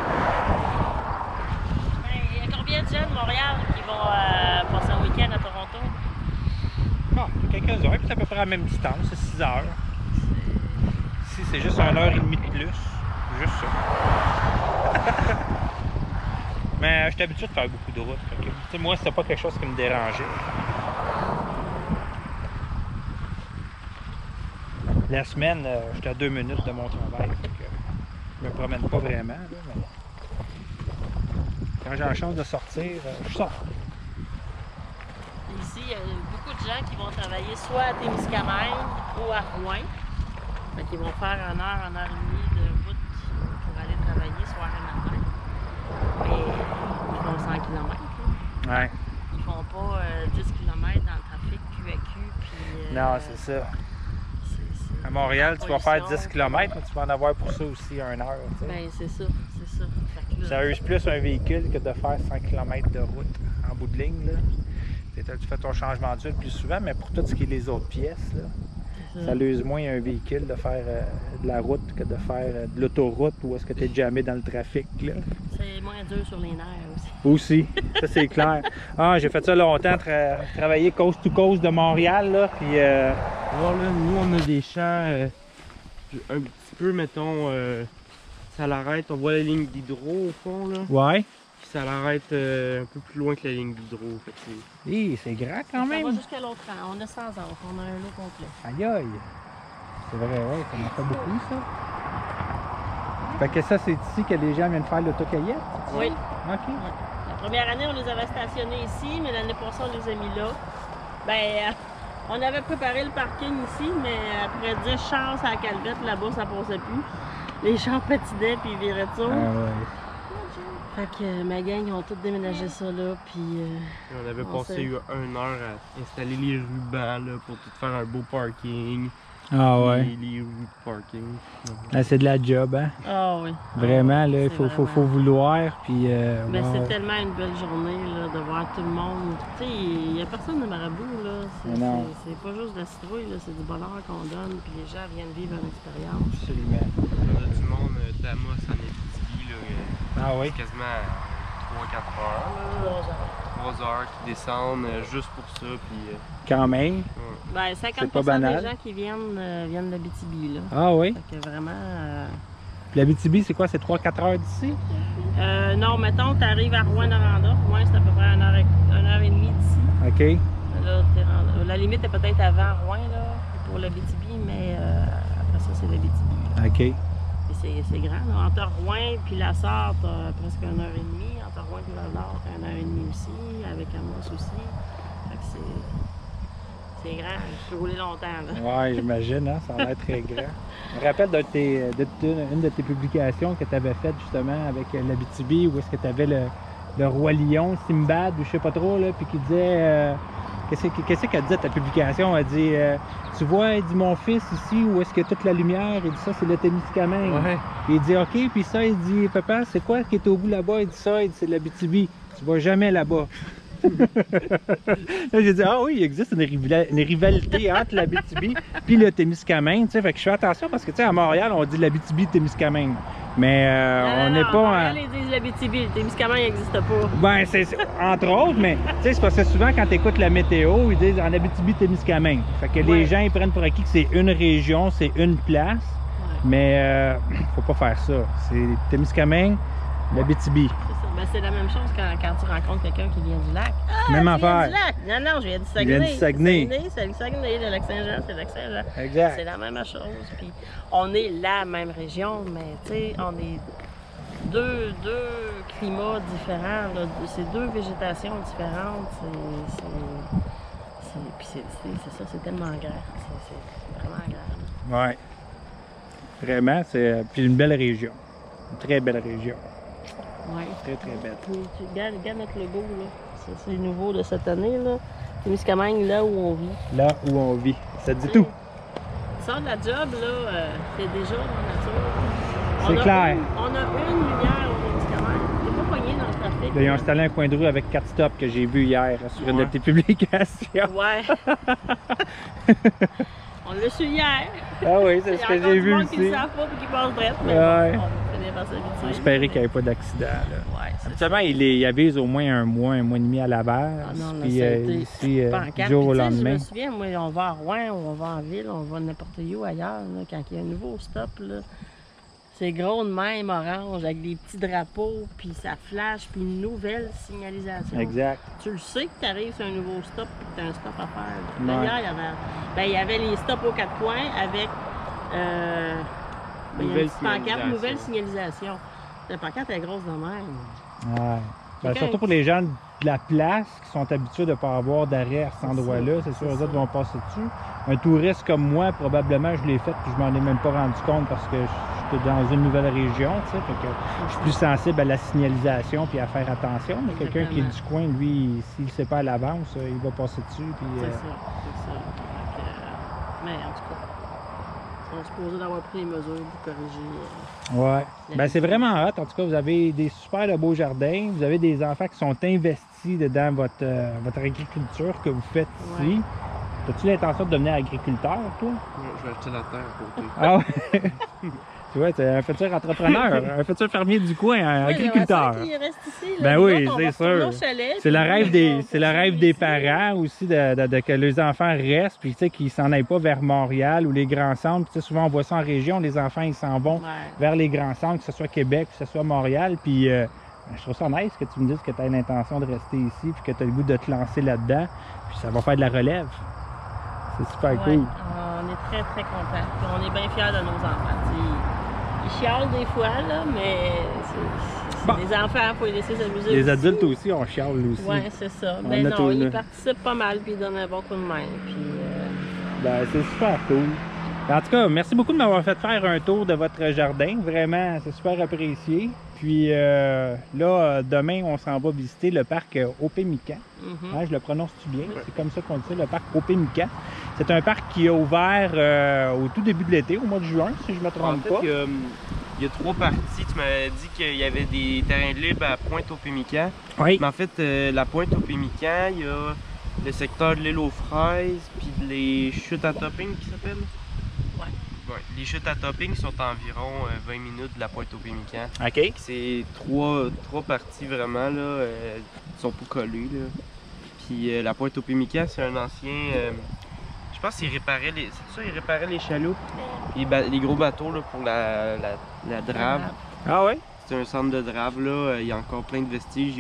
Il y a combien de gens de Montréal qui vont passer un week-end à Toronto? Bon, il y a quelques heures, puis c'est à peu près à la même distance, c'est 6 heures. Ici, c'est juste 1h30 de plus. Juste ça. Mais je suis habitué de faire beaucoup de routes. Okay? Moi, c'était pas quelque chose qui me dérangeait. La semaine, j'étais à 2 minutes de mon travail. Je me promène pas vraiment. Là, mais... Quand j'ai la chance de sortir, je sors. Ici, il y a beaucoup de gens qui vont travailler soit à Témiscamingue ou à Rouen. Fait qu'ils vont faire 1 heure, 1 heure et demie de route pour aller travailler soir et matin. Mais ils font 100 km. Là. Ouais. Ils font pas 10 km dans le trafic QAQ. Puis, non, c'est ça. À Montréal, tu vas faire 10 km, mais tu vas en avoir pour ça aussi 1 heure. Tu sais. Ben, c'est ça, c'est ça. Ça use plus un véhicule que de faire 100 km de route en bout de ligne. Là. Tu fais ton changement d'huile plus souvent, mais pour tout ce qui est les autres pièces, là, ça use moins un véhicule de faire de la route que de faire de l'autoroute où est-ce que tu es jamais dans le trafic. C'est moins dur sur les nerfs aussi. Aussi, ça c'est clair. Ah, j'ai fait ça longtemps, travailler coast to coast de Montréal. Là, puis, alors là, nous on a des champs un petit peu, mettons, ça l'arrête, on voit la ligne d'hydro au fond là. Ouais. Puis ça l'arrête un peu plus loin que la ligne d'hydro. C'est grand quand même. On va jusqu'à l'autre rang, on a 100 ans, on a un lot complet. Aïe aïe. C'est vrai, ouais, ça m'en fait beaucoup ça. Fait que ça, c'est ici que les gens viennent faire l'autocueillette? Oui. OK. La première année, on les avait stationnés ici, mais l'année passée, on les a mis là. Ben, on avait préparé le parking ici, mais après 10 chars à la calvette, là-bas, ça passait plus. Les chars patinaient puis ils viraient de ça. Ah ouais. Fait que ma gang, ils ont tous déménagé ça là, puis... on avait passé 1 heure à installer les rubans là, pour tout faire un beau parking. Ah ouais. Les rues de parking. Ah, c'est de la job, hein? Ah oui. Vraiment, là, il faut vraiment... vouloir, puis... Mais wow. c'est tellement une belle journée, là, de voir tout le monde. Tu sais, il n'y a personne de marabout, là. C'est pas juste de la citrouille, là, c'est du bonheur qu'on donne, puis les gens viennent vivre une expérience. Absolument. On a du monde, Damas en Abitibi, là, ah oui? quasiment 3-4 heures. 3 heures qui descendent juste pour ça, puis... Quand même. Ben, 50% des gens qui viennent de l'Abitibi, là. Ah oui? Fait que vraiment... Puis l'Abitibi, c'est quoi? C'est 3-4 heures d'ici? Non, mettons, tu arrives à Rouyn-Noranda. Rouyn, c'est à peu près 1 heure et demie d'ici. OK. Là, la limite est peut-être avant Rouyn, là, pour l'Abitibi, mais après ça, c'est l'Abitibi. OK. Et c'est grand. Là. Entre Rouen puis la Sarthe, t'as presque 1h30. Entre Rouen puis Val-d'Or, t'as 1h30 aussi. Avec Amos aussi. Fait que c'est grand. Je peux rouler longtemps. Là. Ouais, j'imagine, hein? Ça a l'air très grand. Je me rappelle une de tes publications que tu avais faiite justement avec l'Abitibi, où est-ce que tu avais le Roi Lion, Simbad, ou je sais pas trop, là, puis qui disait... Qu'est-ce qu'elle disait ta publication? Elle dit tu vois, il dit mon fils ici, où est-ce qu'il y a toute la lumière? Il dit ça, c'est le Témiscamingue. Ouais. Il dit OK, puis ça, il dit papa, c'est quoi qui est au bout là-bas? Il dit ça, il dit c'est l'Abitibi. Tu vas jamais là-bas. Là, j'ai dit ah oui, il existe une rivalité entre l'Abitibi puis le Témiscamingue, tu sais, fait que je fais attention parce que tu sais à Montréal on dit l'Abitibi-Témiscamingue, mais on n'est pas Montréal, ils disent l'Abitibi, le Témiscamingue n'existe pas. Ben c'est entre autres, mais tu sais c'est parce que souvent quand tu écoutes la météo, ils disent en Abitibi-Témiscamingue, fait que les gens ils prennent pour acquis que c'est une région, c'est une place, mais faut pas faire ça, c'est Témiscamingue, l'Abitibi. Ben, c'est la même chose quand tu rencontres quelqu'un qui vient du lac. Ah, même tu viens affaire. du lac. Non, je viens du Saguenay. Il vient du Saguenay. C'est le Saguenay, le lac Saint-Jean, c'est le lac Saint-Jean. Exact. C'est la même chose. Puis on est la même région, mais tu sais, on est deux climats différents, c'est deux végétations différentes. Puis c'est ça, c'est tellement grand. C'est vraiment grand. Ouais. Vraiment, c'est puis une belle région. Une très belle région. Oui. Très, très belle. Regarde notre logo, là. C'est nouveau de cette année, là. Témiscamingue, là où on vit. Là où on vit. Ça dit tout. Tu sors de la job, là, t'es déjà dans la nature. C'est clair. On a une lumière au Témiscamingue. T'es pas pogné dans le trafic. Là, ils ont installé un coin de rue avec 4 stops que j'ai vu hier sur une de tes publications. Ouais. On l'a su hier. Ah oui, c'est ce que j'ai vu aussi. Il y a encore du monde qui ne le savent pas et qui passe direct, mais Ouais. on finit par s'habituer. J'espérais qu'il n'y avait pas d'accident. Ouais, c'est Habituellement, il avise au moins un mois et demi à l'avance. Ah non, là, Puis ça a été ici, pancarte. du jour au Puis, tu sais, lendemain. Je me souviens, moi, on va à Rouen, on va en ville, on va n'importe où ailleurs. Là, quand il y a un nouveau stop, là, c'est gros de même, orange, avec des petits drapeaux, puis ça flash, puis une nouvelle signalisation. Exact. Tu le sais que tu arrives sur un nouveau stop et que tu as un stop à faire. Ouais. Hier, il y avait les stops aux 4 coins avec Nouvelle pancarte, nouvelle signalisation. La pancarte est grosse de même. Ouais. Ben, surtout pour les gens de la place qui sont habitués de ne pas avoir d'arrêt à cet endroit-là, c'est sûr, eux autres vont passer dessus. Un touriste comme moi, probablement, je l'ai fait puis je m'en ai même pas rendu compte parce que j'étais dans une nouvelle région, tu sais, fait que je suis plus sensible à la signalisation puis à faire attention. Mais quelqu'un qui est du coin, lui, s'il ne sait pas à l'avance, il va passer dessus. C'est ça, c'est ça. Donc, mais en tout cas, on est supposé d'avoir pris les mesures pour corriger. Ouais. Ben, c'est vraiment hot. En tout cas, vous avez des super de beaux jardins. Vous avez des enfants qui sont investis dedans votre agriculture que vous faites ici. Ouais. As-tu l'intention de devenir agriculteur, toi? Je vais acheter la terre à côté. Ah ouais? Tu vois, c'est un futur entrepreneur, un futur fermier du coin, un agriculteur. Qui reste ici, ben nous oui, autres, c'est sûr. C'est le rêve des parents aussi de que les enfants restent, puis tu sais, qu'ils ne s'en aillent pas vers Montréal ou les grands centres. Tu sais, souvent on voit ça en région, les enfants ils s'en vont vers les grands centres, que ce soit Québec, que ce soit Montréal. Puis je trouve ça nice que tu me dises que tu as l'intention de rester ici, puis que tu as le goût de te lancer là-dedans, puis ça va faire de la relève. C'est super cool. On est très très contents. Puis on est bien fiers de nos enfants. T'sais, ils chialent des fois, là, mais c'est des enfants, il faut les laisser s'amuser. Les aussi. adultes aussi, on chiale aussi. Oui, c'est ça. On Mais a non, tout, ils participent pas mal puis ils donnent un bon coup de main. Puis, ben, c'est super cool. En tout cas, merci beaucoup de m'avoir fait faire un tour de votre jardin. Vraiment, c'est super apprécié. Puis là, demain, on s'en va visiter le parc Opémican. Hein, je le prononce-tu bien? C'est comme ça qu'on dit ça, le parc Opémican. C'est un parc qui a ouvert au tout début de l'été, au mois de juin, si je ne me trompe pas. Il y a 3 parties. Tu m'avais dit qu'il y avait des terrains libres à Pointe-Opémican. Oui. Mais en fait, la Pointe-Opémican, il y a le secteur de l'île aux fraises, puis les chutes à topping qui s'appellent. Ouais, les chutes à topping sont environ 20 minutes de la Pointe-Opémican. OK. C'est trois parties vraiment, là, qui sont pas collées. Là. Puis la Pointe-Opémican, c'est un ancien... je pense qu'il réparait les... C'est ça, il réparait les chaloupes. Puis les gros bateaux là, pour la drave. Ah ouais? C'est un centre de drave, là. Il y a encore plein de vestiges.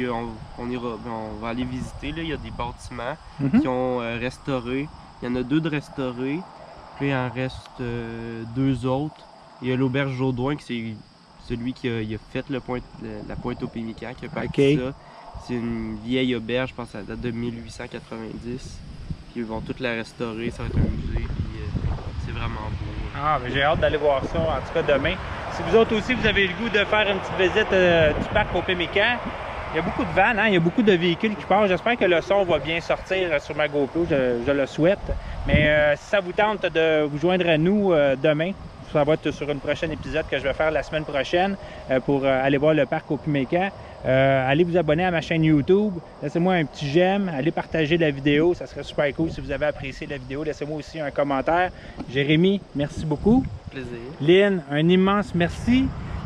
On va aller visiter. Là. Il y a des bâtiments qui ont restauré. Il y en a 2 de restaurés. Puis il en reste 2 autres Il y a l'auberge Jaudoin, qui c'est celui qui a fait la pointe au Pémican, qui a parti ça. C'est une vieille auberge, je pense que ça date de 1890. Puis ils vont toute la restaurer, ça va être un musée, puis c'est vraiment beau. Ah, mais j'ai hâte d'aller voir ça, en tout cas demain. Si vous autres aussi, vous avez le goût de faire une petite visite du parc au Pémican, il y a beaucoup de vannes, hein? Il y a beaucoup de véhicules qui passent. J'espère que le son va bien sortir sur ma GoPro, je le souhaite. Mais si ça vous tente de vous joindre à nous demain, ça va être sur un prochain épisode que je vais faire la semaine prochaine pour aller voir le parc au Pémican. Allez vous abonner à ma chaîne YouTube, laissez-moi un petit j'aime, allez partager la vidéo, ça serait super cool si vous avez apprécié la vidéo. Laissez-moi aussi un commentaire. Jérémy, merci beaucoup. Plaisir. Lynn, un immense merci.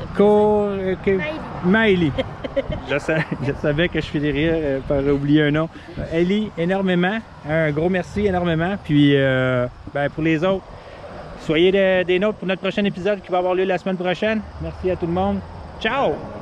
Maëlie. je savais que je finirais par oublier un nom. Ellie, énormément. Un gros merci énormément. Puis pour les autres, soyez des nôtres pour notre prochain épisode qui va avoir lieu la semaine prochaine. Merci à tout le monde. Ciao!